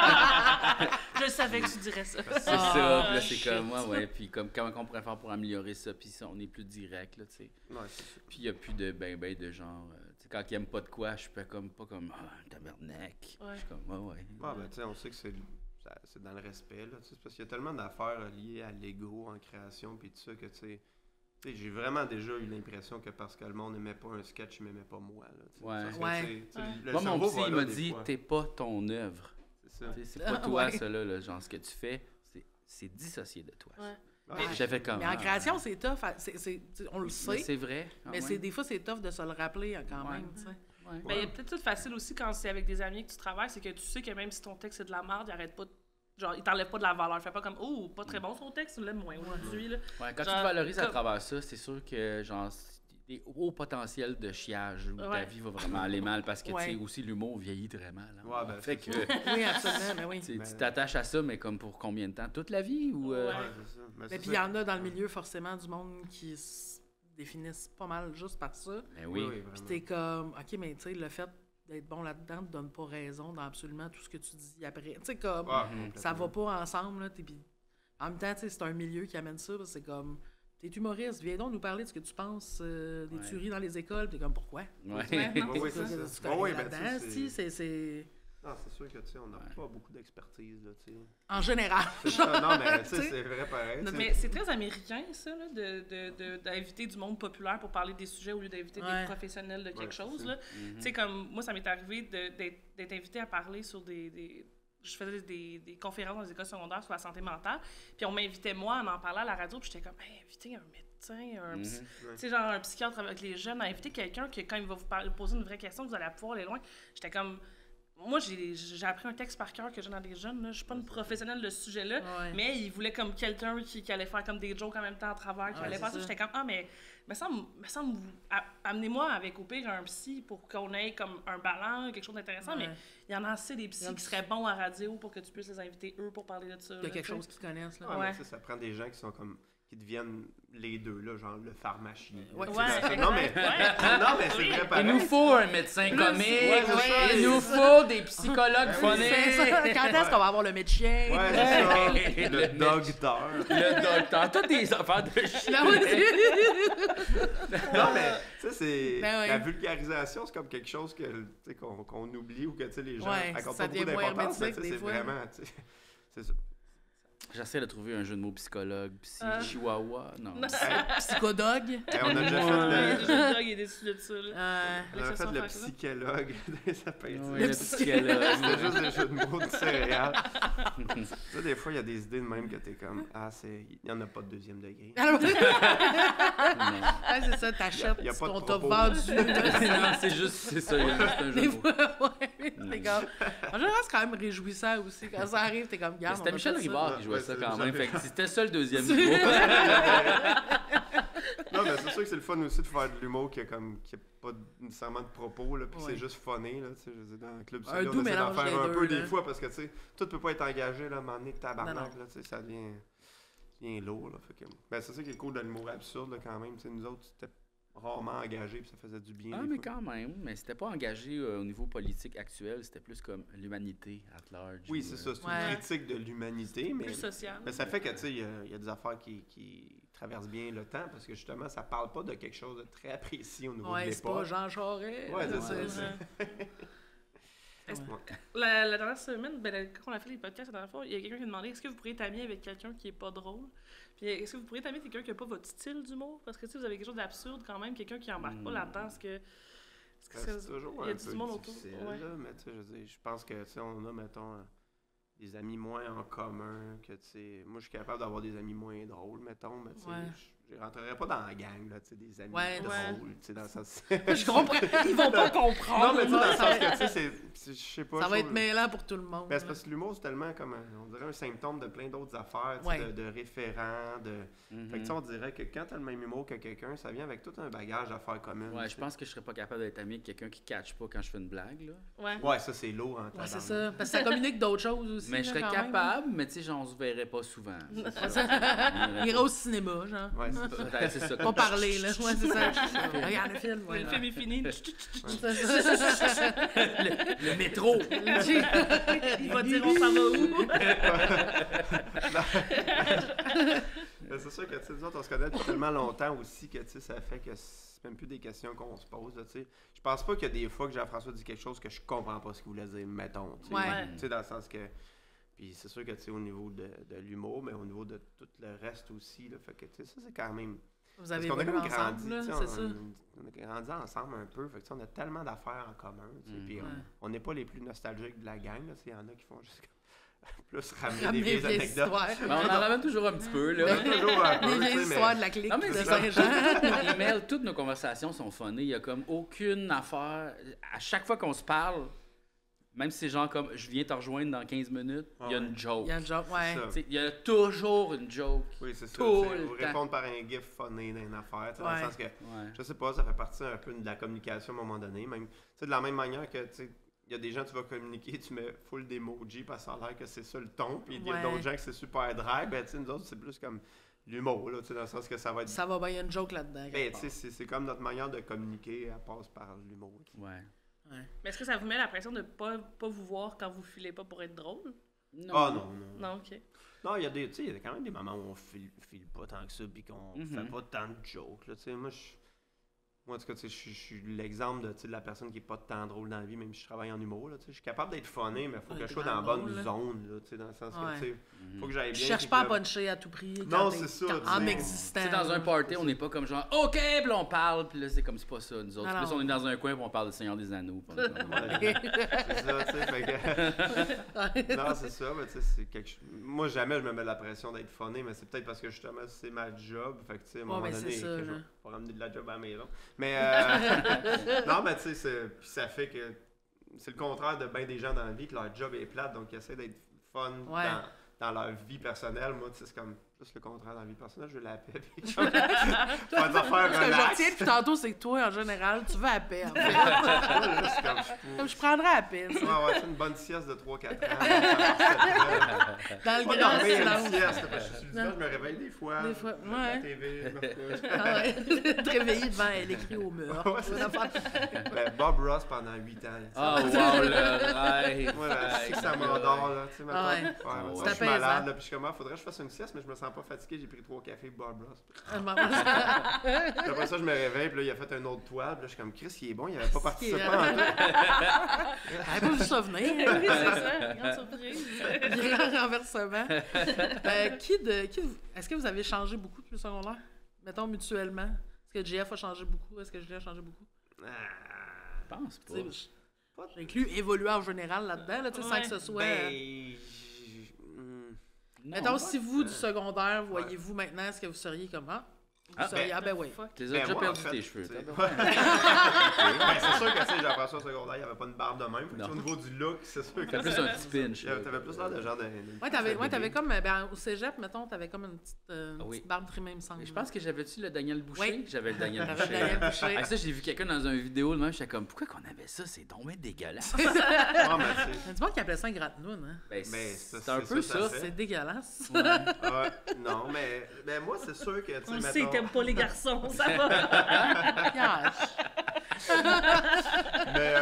Je savais que tu dirais ça. C'est ça, puis là, c'est comme, ouais, puis comme, comment on pourrait faire pour améliorer ça, puis ça, on est plus direct, là, tu sais. Ouais, c'est sûr. Puis il n'y a plus de de genre, tu sais, quand ils aiment pas de quoi, je suis pas comme, tabarnak. Je suis comme, ouais. Ben, tu sais, on sait que c'est dans le respect, là, tu sais, parce qu'il y a tellement d'affaires liées à l'ego en création, puis tout ça, que, tu sais, j'ai vraiment déjà eu l'impression que parce que le monde n'aimait pas un sketch, il m'aimait pas moi, là, Moi, mon psy, il m'a dit, t'es pas ton œuvre. C'est ça. C'est pas toi, ça, là, genre, ce que tu fais, c'est dissocié de toi. J'avais comme... Mais en création, c'est tough. On le sait. C'est vrai. Mais des fois, c'est tough de se le rappeler quand même, tu sais. Ben, il y a peut-être tout facile aussi quand c'est avec des amis que tu travailles, c'est que tu sais que même si ton texte c'est de la merde, il arrête pas genre, il t'enlève pas de la valeur. Il fait pas comme, pas très bon son texte, tu l'aimes moins aujourd'hui, là. Ouais, quand tu te valorises à travers ça, c'est sûr que, genre, des hauts potentiels de chiage où ta vie va vraiment aller mal parce que, tu sais, aussi l'humour vieillit très mal. Hein. Ouais, ben, fait que, oui, absolument, mais oui. Tu t'attaches à ça, mais comme pour combien de temps? Toute la vie? Ou, c'est ça. Mais puis il y en a dans le milieu, forcément, du monde qui définissent pas mal juste par ça. Ben oui. Puis t'es comme, OK, mais tu sais, le fait d'être bon là-dedans ne te donne pas raison dans absolument tout ce que tu dis après. Tu sais, comme, ça va pas ensemble, là. Puis en même temps, tu sais, c'est un milieu qui amène ça, c'est comme, t'es humoriste, viens donc nous parler de ce que tu penses des tueries dans les écoles. T'es comme, pourquoi? Oui, c'est ça. Oui, là-dedans, c'est... Non, c'est sûr que, tu sais, on n'a pas beaucoup d'expertise, là, tu sais. En général. C'est ça, non, mais tu sais, c'est vrai pareil. Mais c'est très américain, ça, là, d'inviter du monde populaire pour parler des sujets au lieu d'inviter des professionnels de quelque chose, là. Tu sais, comme, moi, ça m'est arrivé d'être invité à parler sur je faisais des conférences dans les écoles secondaires sur la santé mentale, puis on m'invitait, moi, à en parler à la radio, puis j'étais comme, inviter un médecin, tu sais, genre un psychiatre avec les jeunes, à inviter quelqu'un qui, quand il va vous poser une vraie question, vous allez pouvoir aller loin. J'étais comme... Moi, j'ai appris un texte par cœur que j'ai dans des jeunes. Là. Je suis pas une professionnelle de ce sujet-là, mais il voulait comme quelqu'un qui allait faire comme des jokes en même temps à travers, qui allait faire ça. J'étais comme, mais me semble amenez-moi avec au pire un psy pour qu'on ait comme un ballon, quelque chose d'intéressant, mais il y en a assez des psys qui seraient bons à radio pour que tu puisses les inviter eux pour parler de ça. Il y a quelque chose qu'ils connaissent. Là. Ouais. Ça prend des gens qui sont comme qui deviennent les deux, là, genre le pharmacien. Ouais. Tu sais, non, mais c'est vrai, pareil. Il nous faut un médecin comique, ouais, c'est ça. il nous faut des psychologues C'est phoniques. ça. Quand est-ce qu'on va avoir le médecin? Ouais, c'est ça. Le docteur. Le docteur, toutes des affaires de chien. Ben oui. Non, mais tu sais, c'est Ben oui. la vulgarisation, c'est comme quelque chose que, tu sais, qu'on oublie ou que tu sais, les gens Ouais, accordent ça pas beaucoup devient moins d'importance. Mais hermétique, tu sais, des c'est fois. vraiment, tu sais, c'est ça. J'essaie de trouver un jeu de mots psychologue, chihuahua, non. Psychodogue. On a déjà Le fait jeu de dog est déçu de ça. Là. on a fait le faire ça. psychologue. Ça peut être Ouais, le psychologue. C'était juste des jeux de mots de céréales. Tu sais, des fois, il y a des idées de même que t'es comme, il n'y en a pas de deuxième degré. Alors, ouais, Non. c'est ça, t'achètes Y a pas de ce qu'on t'a propos. vendu. Non, c'est ça, il y a juste un jeu Des de mots. fois, ouais. T'es comme... En général, c'est quand même réjouissant aussi. Quand ça arrive, t'es comme, garde. C'était Michel Rivard qui jouait Ouais, ça c'est quand Michel même, fait que Rivard. c'était ça le deuxième mot. Non, mais c'est sûr que c'est le fun aussi de faire de l'humour qui a pas nécessairement de propos, là, puis Ouais. c'est juste funné, là, tu sais, je veux dire, dans le club Un solo, doux on essaie d'en mélange faire des un deux, peu là. des fois, parce que, tu sais, tout peut pas être engagé, là, à un moment donné, tabarnak, Non, là, tu sais, ça devient lourd, là, fait que... Ben, c'est ça qui est cool de l'humour absurde, là, quand même, tu sais, nous autres, c'était rarement engagé, puis ça faisait du bien, Ah, des mais fois. quand même. Mais c'était pas engagé au niveau politique actuel, c'était plus comme l'humanité at large. Oui, ou, c'est ça, c'est Ouais. une critique de l'humanité, mais... Plus social. Mais ça fait que, tu sais, il y a des affaires qui traversent bien le temps, parce que, justement, ça parle pas de quelque chose de très apprécié au niveau de Ouais, c'est pas l'époque. Jean Charest. Ouais, c'est là, ça, c'est- Est-ce- Ouais. La dernière semaine, quand on a fait les podcasts la dernière fois, il y a quelqu'un qui a demandé est-ce que vous pourriez t'amis avec quelqu'un qui est pas drôle? Puis est-ce que vous pourriez t'amis avec quelqu'un qui a pas votre style d'humour? Parce que tu sais, vous avez quelque chose d'absurde quand même, quelqu'un qui embarque pas là-dedans. Est-ce que C'est toujours il y a un du peu monde autour? difficile, Ouais. là, mais tu sais, je veux dire, je pense que, tu sais, on a, mettons, des amis moins en commun, que, tu sais, moi, je suis capable d'avoir des amis moins drôles, mettons, mais, tu sais, Ouais. je rentrerais pas dans la gang, là, tu sais, des amis Ouais, drôles, tu sais, dans le sens... Je comprends. Ils vont pas comprendre. Non, mais tu sais, dans le ça sens va que, tu sais, je sais pas... ça je va être trouve- mêlant pour tout le monde. Ben, c'est parce que l'humour, c'est tellement comme, on dirait un symptôme de plein d'autres affaires, tu sais, Ouais. de référents, de... Mhm. Fait que, tu sais, on dirait que quand t'as le même humour que quelqu'un, ça vient avec tout un bagage d'affaires communes. Ouais, tu je sais. pense que je serais pas capable d'être ami avec quelqu'un qui catch pas quand je fais une blague, là. Ouais. Ouais, ça, c'est lourd, en Ouais, c'est tabarnak. ça. Parce que ça communique d'autres choses aussi. Mais je là, serais quand même. capable, mais tu sais, genre, on se verrait pas souvent. C'est ça. Il ira au cinéma, genre. Ouais, c'est ça. Peut-être, c'est ça. Pas parler, là. Ouais, c'est ça. Regarde le film. Ouais, Ouais. le film est fini. C'est ça. Le métro. Il va dire on s'en va où? Mais c'est sûr que, tu sais, nous autres, on se connaît depuis tellement longtemps aussi que, tu sais, ça fait que c'est même plus des questions qu'on se pose, là, tu sais. Je pense pas qu'il y a des fois que Jean-François dit quelque chose que je comprends pas ce qu'il voulait dire, mettons, tu sais. Ouais. Tu sais, dans le sens que... Puis c'est sûr que, tu sais, au niveau de l'humour, mais au niveau de tout le reste aussi, là, fait que, tu sais, ça, c'est quand même... Vous Parce avez qu'on a évolué comme grandi, ensemble, là, tu sais, c'est ça. on a grandi ensemble un peu, fait que, tu sais, on a tellement d'affaires en commun, tu sais, puis Ouais. on n'est pas les plus nostalgiques de la gang, là, tu sais, il y en a qui font juste plus ramener Ramener des vieilles anecdotes. histoires. Ben, on en ramène toujours un petit peu, là. On a toujours un peu, Les tu vieilles sais, histoires mais... de la clique Non, mais de c'est Saint-Jean. Nos emails, toutes nos conversations sont funnées. Il y a comme aucune affaire. À chaque fois qu'on se parle, même si c'est genre comme je viens te rejoindre dans 15 minutes, il y a une joke. Il y a un job, ouais. ça. Tu sais, il y a toujours une joke. Oui, c'est ça. Tout tu sais, le ou temps. répondre par un gif funny dans une affaire, tu sais, dans Ouais. le sens que, Ouais. je sais pas, ça fait partie un peu de la communication à un moment donné. Même, tu sais, de la même manière que, tu sais, il y a des gens, tu vas communiquer, tu mets full d'emojis parce que ça a l'air que c'est ça le ton, puis il y a Ouais. d'autres gens que c'est super drag, ben, tu sais, nous autres, c'est plus comme l'humour, là, tu sais, dans le sens que ça va être. Ça va bien, il y a une joke là-dedans. Ben, quelque tu sais, c'est comme notre manière de communiquer, elle passe par l'humour. tu sais. Ouais. part. Ouais. Mais est-ce que ça vous met la pression de pas vous voir quand vous filez pas pour être drôle? Non. Ah non, non. Non, ok. Non, il y a des, tu sais, il y a quand même des moments où on file pas tant que ça, puis qu'on Mhm. fait pas tant de jokes, là, tu sais, moi, en tout cas, tu sais, je suis l'exemple de, tu sais, de la personne qui est pas tant drôle dans la vie, même si je travaille en humour, là, tu sais, je suis capable d'être funny, mais il faut Ouais, que je t'es sois dans la drôle, bonne là. zone, là, tu sais, dans le sens Ouais. que, tu sais, Mhm. faut que j'aille Je bien. cherche puis pas à que- puncher à tout prix. Non, quand c'est t'es- ça, quand- tu En sais. existant. Tu sais, dans un party, on n'est pas comme genre OK, puis là, on parle, puis là, c'est comme c'est pas ça, nous autres. Non, Plus non. on est dans un coin, puis on parle du Seigneur des Anneaux. puis on est comme, Ouais. C'est ça, tu sais, fait que... Non, c'est ça, mais tu sais, c'est quelque chose... Moi, jamais je me mets la pression d'être funny, mais c'est peut-être parce que, justement, c'est ma job, fait que, tu sais, à un moment mais donné, c'est ça, que je là. vais pas ramener de la job à la maison. Mais, non, mais tu sais, puis ça fait que c'est le contraire de bien des gens dans la vie, que leur job est plate, donc ils essaient d'être fun Ouais. dans leur vie personnelle. Moi, tu sais, c'est comme plus le contraire dans la vie personnelle, je veux la paix. puis- Toi, faire des affaires Ce que je relax. retiens depuis tantôt, c'est que toi, en général, tu vas à paix. En fait. Là, c'est Comme je prendrais à paix. Ouais, c'est une bonne sieste de 3-4 ans. Dans le Pas grand dormir une silence. sieste, parce que je suis du je me réveille des fois. Des fois, je regarde ouais. la TV, je me recouche. Ah ouais. Te réveiller devant elle écrit au mur. Ouais, c'est ça. Ben, Bob Ross pendant 8 ans. Ah, wow, le rêve. Moi, là, c'est que ça m'endort, là. Tu sais, Ah ouais. mettons, Ouais. je C'est suis malade, apaisant. là, puis je suis comme, faudrait que je fasse une sieste, mais je me sens pas fatigué, j'ai pris 3 cafés Bob Ross. Puis après ça, je me réveille, puis là, il a fait un autre toile, puis là, je suis comme, Chris, il est bon, il avait pas participé en tout. J'avais pas vu ça venir. Oui, c'est ça. Grande surprise. Grand renversement. Est-ce que vous avez changé beaucoup depuis le secondaire? Mettons mutuellement. Est-ce que JF a changé beaucoup? Est-ce que Julie a changé beaucoup? Je pense pas. Tu sais, J'inclus évoluer en général là-dedans, là, tu sais, sans Ouais. que ce soit... Non, mettons, pas si vous, du tant. secondaire, voyez-vous maintenant, est-ce que vous seriez comme ah? Vous seriez, ah ben oui. Fuck. Tu les as Ben, déjà moi, en perdu fait, tes cheveux. tu sais, t'as ouais. pas- Ben, c'est sûr que, tu sais, j'ai appris ça au secondaire, il n'y avait pas une barbe de même. Fait que, Non. au niveau du look, c'est sûr que T'as plus un petit pinch. là. t'avais plus l'air de genre de. Ouais, t'avais comme, ben, au cégep, mettons, t'avais comme une petite barbe trimée, il me semble. Je pense que j'avais-tu le Daniel Boucher? Oui. J'avais le Daniel T'avais Boucher. le Daniel Boucher. Ah, ça, j'ai vu quelqu'un dans une vidéo, le même, j'étais comme, pourquoi qu'on avait ça? C'est tombé dégueulasse. Ah, mais Il y a du monde qui appelait ça un gratte-noun, hein? Ben, Mais c'est c'est un peu ça, ça. C'est dégueulasse. ouais, non, mais moi, c'est sûr que. On le sait, t'aimes pas les garçons, ça va. Gosh. Mais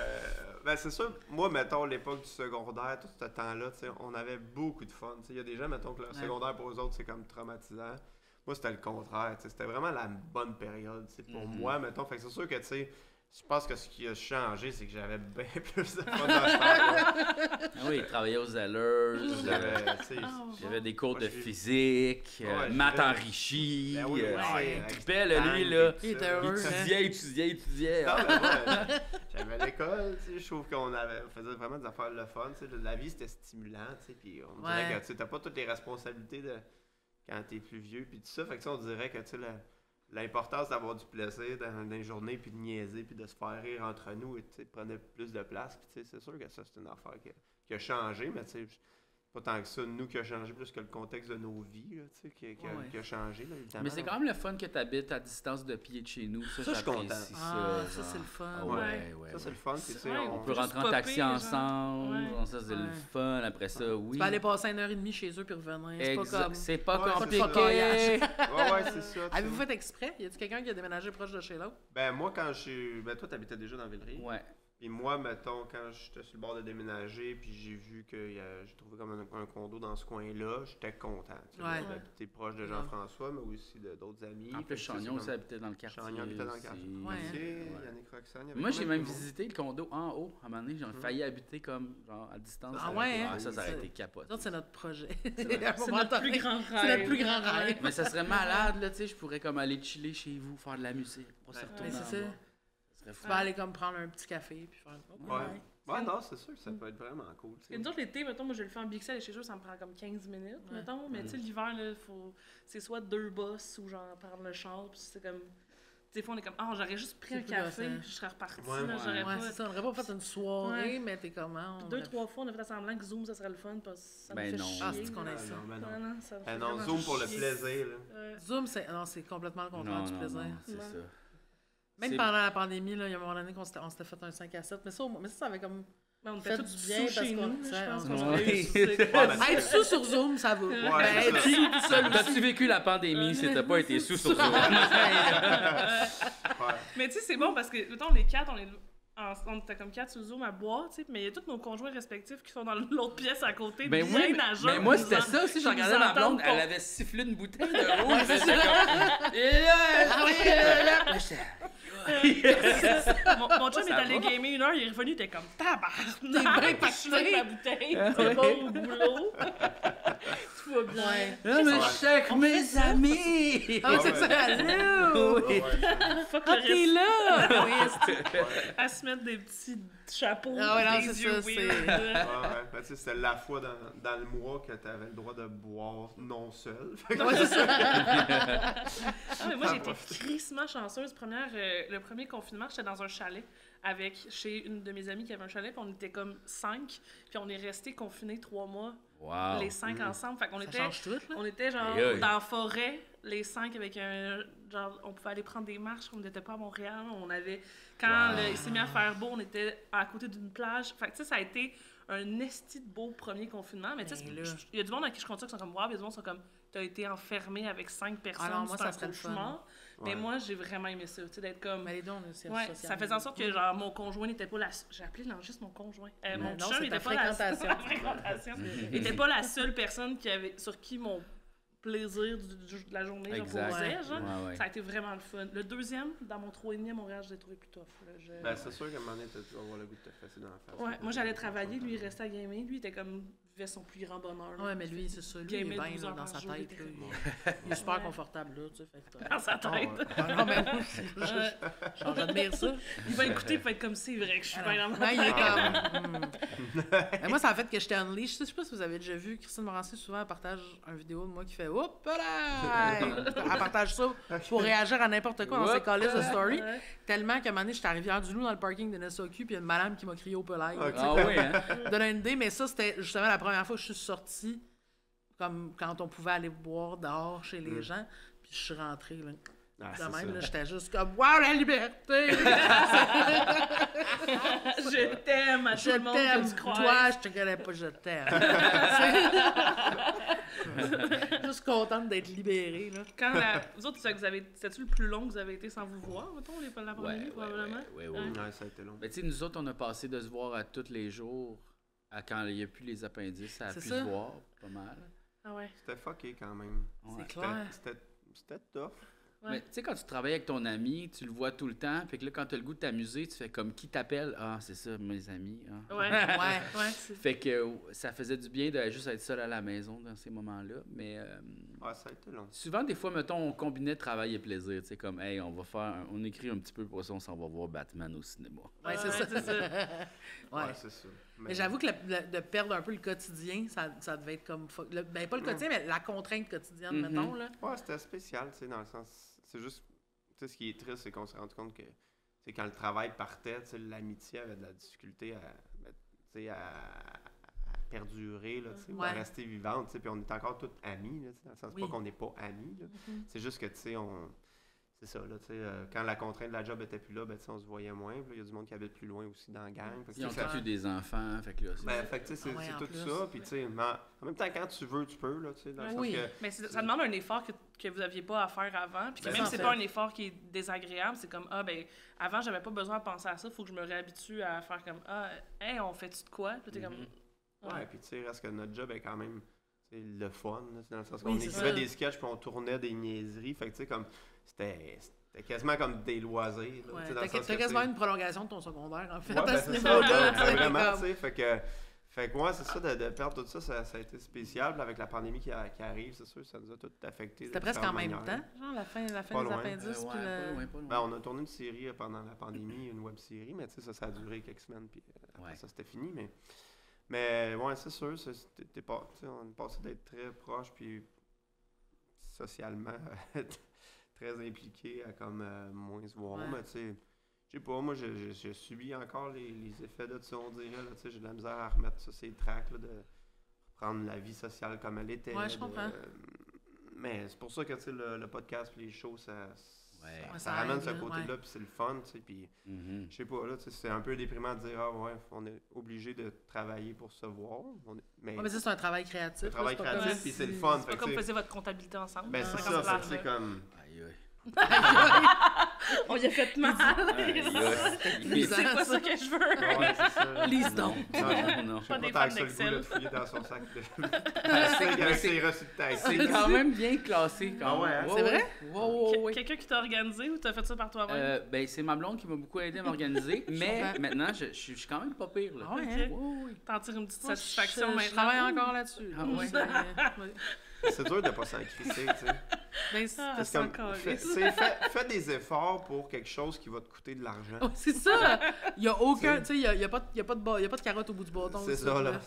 ben c'est sûr, moi, mettons, l'époque du secondaire, tout ce temps-là, tu sais, on avait beaucoup de fun. Il y a des gens, mettons, que le secondaire pour eux autres, c'est comme traumatisant. Moi, c'était le contraire. Tu sais, c'était vraiment la bonne période pour moi, mettons. Fait que c'est sûr que, tu sais, je pense que ce qui a changé, c'est que j'avais bien plus de fun dans ce temps-là. Ah oui, il travaillait aux allures. J'avais, tu sais, J'avais des cours Moi, de j'ai- physique, Ouais, maths j'ai- enrichi. Ben oui, ouais, il tripait, là, lui, là. Il était heureux, hein? Étudiait. Non, mais moi, j'avais l'école, tu sais, je trouve qu'on faisait vraiment des affaires le fun, tu sais, la vie c'était stimulant, tu sais, puis on dirait Ouais. que tu sais, t'as pas toutes les responsabilités de quand t'es plus vieux, puis tout ça, fait que ça, on dirait que, tu sais, l'importance d'avoir du plaisir dans les journées, puis de niaiser, puis de se faire rire entre nous, et tu sais, prenait plus de place, puis tu sais, c'est sûr que ça, c'est une affaire qui a changé, mais tu sais, pas tant que ça, nous, qui a changé, plus que le contexte de nos vies, là, tu sais, qui a changé, là, évidemment. Mais c'est quand même le fun que tu habites à distance de pied de chez nous. Ça, Ça, je suis j'apprécie content. ça. Ah, ça, genre. c'est le fun. Ah Ouais. ouais. Ça, c'est le fun, puis tu sais, Ouais, On on peut juste rentrer en popper, taxi genre. ensemble. Ouais. Ça, c'est Ouais. le fun. Après ça, oui. Tu peux aller passer 1h30 chez eux puis revenir. C'est pas comme... C'est pas Ouais, compliqué. c'est voyage. Ouais, c'est ça. tu Avez-vous sais. fait exprès? Y a-t-il quelqu'un qui a déménagé proche de chez l'autre? Ben, moi, quand je suis. Ben, toi, t'habitais déjà dans Villeray. Ouais. Puis moi, mettons, quand j'étais sur le bord de déménager, puis j'ai vu que j'ai trouvé comme un condo dans ce coin-là, j'étais content. Tu sais, Ouais. j'habitais proche de Jean-François, mais aussi d'autres amis. En Fait plus, que, tu sais, Chagnon c'est aussi comme- habitait dans le quartier. Chagnon habitait dans le quartier. aussi. Ouais. Ok, Ouais. Yannick Roxane, il y avait Moi, quand j'ai même même tout le monde. visité le condo en haut. À un moment donné, j'ai failli habiter comme genre à distance. Ah ouais, hein? Ça aurait C'est- été capote. Nous autres, c'est notre projet. vrai. À un C'est moment notre donné, plus grand rêve. C'est notre plus grand rêve. Mais ça serait malade, là, tu sais. Je pourrais comme aller chiller chez vous, faire de la musique. Pas se retourner Mais en c'est ça. bas. Ça serait fou. Tu vas aller comme prendre un petit café puis faire... Oh, Ouais. Ouais, non, c'est sûr que ça peut être vraiment cool. tu sais. Et nous autres, l'été, mettons, moi je le fais en Bixel et chez eux, ça me prend comme 15 minutes, Ouais. mettons. Mais tu sais, l'hiver, là, c'est soit 2 bosses ou genre prendre le char, puis c'est comme. Des fois, on est comme, ah, j'aurais juste pris C'est un plus café, gossant. puis je serais reparti, Ouais, là, ouais. j'aurais Ouais, pas. c'est ça. On n'aurait pas fait une soirée, Ouais. mais t'es comment? 2-3 fois, on a fait semblant que Zoom, ça serait le fun, parce que ça Ben me fait non. chier. Ah, c'est qu'on là. aime ça. Non, ben non. Ouais, non, ça me fait Ah non, vraiment Zoom pour le chier. plaisir, là. Zoom, c'est complètement le contraire Non, du non, plaisir. non, c'est Ouais. ça. Même C'est- pendant la pandémie, là, il y a un moment donné qu'on s'était fait un 5 à 7. Mais ça avait comme... Mais on Fait était du tous bien sous parce chez qu'on- nous, ça, je pense on- qu'on Ouais. aurait eu Ouais, mais Être sous sur Zoom, ça va. Ouais, Ben, c'est être ça. sous tout seul aussi. T'as-tu vécu la pandémie si t'as pas été sous sur Zoom? Ouais. Mais tu sais, c'est bon parce que, mettons, les 4, on était comme 4 sur Zoom à boire, tu sais, mais il y a tous nos conjoints respectifs qui sont dans l'autre pièce à côté, Ben bien oui, à jeun, mais moi ils c'était nous ça aussi, je ils regardais nous ma blonde, entendent elle pas. avait sifflé une bouteille de rouge, j'étais comme... Et là, Mon chum est Ça allé va? gamer 1 heure, il est revenu, il était comme tabarnak! bien Je suis avec ma bouteille, c'est pas au boulot. Tout va bien. Ouais. Non, mais je suis avec mes amis! Ah, c'est ça, allô! Oui. Fuck Ah, le t'es reste. là! Oui, c'est- À se mettre des petits chapeaux, Ah ouais, non, des c'est yeux ça, weird. Ouais, ouais. Ben, tu sais, c'était la fois dans le mois que t'avais le droit de boire non seul. Fait que- Ouais, c'est ça. Ah, mais moi, j'ai été profité. crissement chanceuse. Le premier confinement, j'étais dans un chalet chez une de mes amies qui avait un chalet, puis on était comme 5, puis on est restés confinés 3 mois, Wow. les 5 ensemble. Fait qu'on Ça était, change tout, là. on était genre Aïe, aïe. dans la forêt, les 5 avec genre, on pouvait aller prendre des marches, on n'était pas à Montréal. Quand il s'est mis à faire beau, on était à côté d'une plage. Fait que, tu sais, ça a été un esti de beau premier confinement. Mais tu sais, il y a du monde à qui je compte ça qui sont comme, wow, il y a du monde qui sont comme, t'as été enfermé avec 5 personnes, non, moi, c'est ça un serait le fun. cauchemar. Mais moi, j'ai vraiment aimé ça, tu sais, d'être comme... Mais les dons, c'est ouais, ça faisait en sorte que, genre, mon conjoint n'était pas la... J'ai appelé l'enregistre mon conjoint. Mon non, chum, c'est il ta était pas la fréquentation. Il était pas la seule personne sur qui mon plaisir de la journée reposait, genre. Ouais. Ça a été vraiment le fun. Le deuxième, dans mon 3,5 à Montréal, je l'ai trouvé plus tough. Là. C'est sûr qu'à un moment donné, tu vas avoir le goût de te fesser dans la face. Ouais, moi, j'allais travailler, lui, il restait à gamer. Lui, il était comme... vivait son plus grand bonheur. Ouais, mais lui, c'est ça. Lui, il est bien là, dans sa tête. Là, il est super confortable, là, tu sais. Fait que, dans sa tête. Non, mais j'admire ça. Il va écouter et être comme, c'est vrai que je suis bien dans ma tête. Il est comme... Mais moi, ça a fait que j'étais unleash. Je sais pas si vous avez déjà vu, Christine Morancy, souvent, elle partage une vidéo de moi qui fait « Oups là! » Elle partage ça pour réagir à n'importe quoi dans ses calices de story. Tellement qu'à un moment donné, j'étais à Rivière-du-Loup dans le parking de NSAQ, puis il y a une madame qui m'a crié au pelage. Ah oui, hein? Donner une idée, mais ça, c'était justement la première fois que je suis sortie, comme quand on pouvait aller boire dehors chez les gens, puis je suis rentrée, là. Même, là, j'étais juste comme « Wow, la liberté! » Je t'aime à tout le monde que tu crois. Toi, je te connais pas, je t'aime. Juste contente d'être libérée, là. Vous autres, c'était-tu le plus long que vous avez été sans vous voir, mettons, la pandémie, probablement? Oui. Ça a été long. Mais tu sais, nous autres, on a passé de se voir à tous les jours à quand il n'y a plus les appendices, à plus ça. se voir, pas mal. Ah ouais. C'était fucké quand même. C'est clair. C'était tough. Ouais. Mais tu sais, quand tu travailles avec ton ami, tu le vois tout le temps, puis que là, quand tu as le goût de t'amuser, tu fais comme qui t'appelle. Ah, c'est ça, mes amis. Ah. Ouais. Fait que ça faisait du bien de juste être seul à la maison dans ces moments-là. Mais ça a été long. souvent, des fois, mettons, on combinait travail et plaisir. Tu sais, comme, hey, on écrit un petit peu pour ça, on s'en va voir Batman au cinéma. Ouais, c'est ça. Ouais, c'est ça. Mais j'avoue que de perdre un peu le quotidien, ça devait être comme... pas le quotidien, mais la contrainte quotidienne, mettons, là. Ouais, c'était spécial, tu sais, dans le sens... C'est juste... Tu sais, ce qui est triste, c'est qu'on s'est rendu compte que... C'est quand le travail partait, tu sais, l'amitié avait de la difficulté à perdurer, là, tu sais, à rester vivante, tu sais, puis on est encore tous amis, là, dans le sens pas qu'on n'est pas amis, là. C'est juste que, tu sais, c'est ça, là, tu sais, quand la contrainte de la job était plus là, ben, tu sais, on se voyait moins. Puis il y a du monde qui habite plus loin aussi dans la gang. Ils ont tous eu des enfants, fait que là, fait que, tu sais, c'est tout ça. Puis, tu sais, en même temps, quand tu veux, tu peux, là, tu sais, dans le sens que... Mais ça demande un effort que vous n'aviez pas à faire avant. Puis que même si c'est pas un effort qui est désagréable, c'est comme, avant, j'avais pas besoin de penser à ça, il faut que je me réhabitue à faire comme, hey, on fait-tu de quoi? Puis t'es comme... Ouais, puis tu sais, reste que notre job est quand même le fun, là, dans le sens qu'on écrivait des sketchs puis on tournait des niaiseries. Fait que, tu sais, comme... C'était quasiment comme des loisirs. T'as quasiment une prolongation de ton secondaire, en fait, ouais, à ce niveau-là. Vraiment, tu sais, fait que moi, c'est ça, de perdre tout ça, ça a été spécial. Puis avec la pandémie qui arrive, c'est sûr, ça nous a tout affecté. C'était presque en même temps, genre la fin des appendices. On a tourné une série pendant la pandémie, une web-série, mais tu sais, ça a duré quelques semaines, puis après ça, c'était fini. Mais ouais, c'est sûr, on est passé d'être très proches, puis socialement... très impliqué à comme moins se voir, mais tu sais, je sais pas, moi je subis encore les effets de ça, on dirait, là, tu sais, j'ai de la misère à remettre ça, ces tracks, là, de reprendre la vie sociale comme elle était. Ouais, je comprends. Mais c'est pour ça que, tu sais, le podcast et les shows, ça ça ramène aide, ce côté-là, puis c'est le fun, tu sais, puis je sais pas, là, tu sais, c'est un peu déprimant de dire, on est obligé de travailler pour se voir. Mais ça, c'est un travail créatif. Un travail créatif, puis c'est le fun. C'est pas comme vous faisiez votre comptabilité ensemble. Ben c'est ça, c'est comme... On y a fait mal. C'est pas ça que je veux. Ouais, c'est ça. Lise donc. Non. Pas des pas fans tant que ça le goût de d'Excel. fouiller dans son sac de... avec ses reçus de taxe. C'est quand même bien classé. Ah ouais, hein? C'est vrai? Ouais. Quelqu'un qui t'a organisé ou t'as fait ça par toi-même? Ben, c'est ma blonde qui m'a beaucoup aidé à m'organiser, mais maintenant, je suis quand même pas pire. Là. Ah ouais? T'en tires une petite satisfaction maintenant? Je travaille encore là-dessus. Ah ouais? C'est dur de pas s'en crisser, tu sais. Fais des efforts pour quelque chose qui va te coûter de l'argent. Oh, c'est ça! Il n'y a aucun... Tu sais, il n'y a pas de carotte au bout du bâton. C'est ça, là.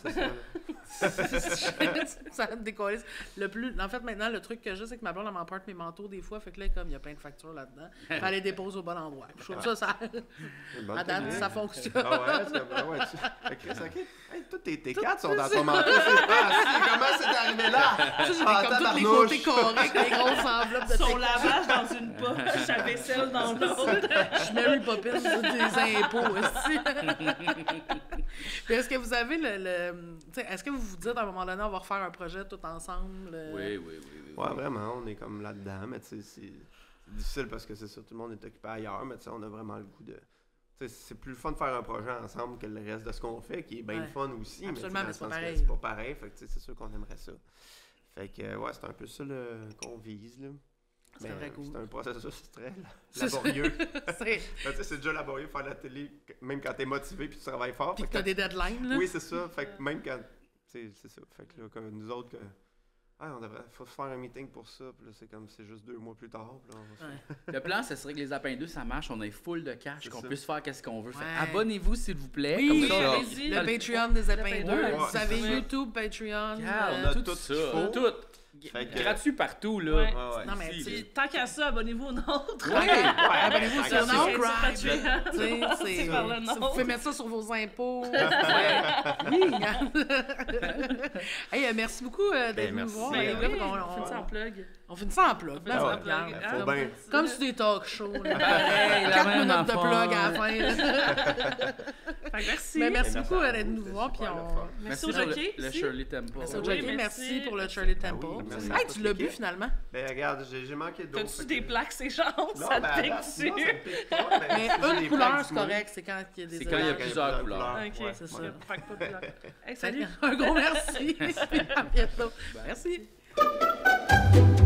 Ça me décollisse. En fait, maintenant, le truc que j'ai, c'est que ma blonde, elle m'emporte mes manteaux des fois. Fait que là, comme il y a plein de factures là-dedans, elle les dépose au bon endroit. Je trouve ça... À date, ça fonctionne. Ah ouais, c'est comme... Chris, OK. Toutes tes cartes sont dans ton manteau. Comment c'est arrivé là? J'ai comme tous les côtés carrés, les grosses enveloppes de Son texte. lavage dans une poche, sa vaisselle dans l'autre. Je suis Mary Poppins des impôts aussi. Puis est-ce que vous avez tu sais, est-ce que vous vous dites à un moment donné, on va refaire un projet tout ensemble? Oui. Ouais, vraiment, on est comme là-dedans, mais tu sais, c'est difficile parce que c'est ça, tout le monde est occupé ailleurs, mais tu sais, on a vraiment le goût de... Tu sais, c'est plus le fun de faire un projet ensemble que le reste de ce qu'on fait, qui est bien le fun aussi, Absolument, mais mais c'est pas que pareil. c'est pas pareil, fait que tu sais, c'est sûr qu'on aimerait ça. Fait que, ouais, c'est un peu ça qu'on vise, là. C'est Mais, très cool. c'est un processus très C'est ça. laborieux. C'est- Ben, tu sais, c'est déjà laborieux faire la télé, même quand t'es motivé puis tu travailles fort. Puis Fait que t'as quand- des deadlines, là. Oui, c'est ça. Fait que même quand. Tu sais, c'est ça. Fait que là, comme nous autres, faut se faire un meeting pour ça. Puis là, c'est comme, c'est juste 2 mois plus tard. Puis là, on va se- Ouais. Le plan, ce serait que les Apins 2, ça marche, on ait full de cash, C'est qu'on ça. puisse faire qu'est-ce qu'on veut. Fait, Ouais. abonnez-vous, s'il vous plaît. Oui, comme Oui, ça, allez-y. Le Patreon des Épins Épins 2. deux. Vous avez Ouais, c'est YouTube, Patreon. Regarde, on a tout tout ça. ce qu'il faut. Tout. Fait que- Gratuit partout, là. Ouais. Ouais. Non, mais Ici, tu sais, Puis tant qu'à ça, abonnez-vous au nôtre. Oui, abonnez-vous sur tant qu'à ça. notre Sur Patreon. Patreon. Tu sais, C'est par le Vous nôtre. pouvez mettre ça sur vos impôts. Oui. Hey, merci beaucoup d'être venu nous merci. voir. Ben les Oui, gars. on fait ça en plug. On finit ça en plug. On fait ça en plug. Regarde. Hein? Faut bien. Comme sur des talk shows. là. Pareil, la 4 même minutes de affaire. plug à la fin. là. Fait que merci. Mais merci Merci beaucoup à d'être vous, nous c'est voir. Puis super le on... fun. Merci au pour jockey. le aussi. Shirley Temple. Merci au Oui, jockey. merci. Merci pour le Shirley Ah Temple. oui, merci à Hey, toute tu l'as bu l'équipe. finalement. Ben, regarde, j'ai manqué d'eau. T'as-tu fait des que- plaques, ces gens? Non, Ça ben, te à pique date, dessus? non, ça me pique pas, Mais j'ai des une couleur, plaques c'est du nez. correct. C'est quand il y a des C'est quand il y a élages. plusieurs couleurs. Ok, Ouais, c'est ça. ouais. Fait que pas de couleur. Hey, salut! Un gros merci. À bientôt. Merci.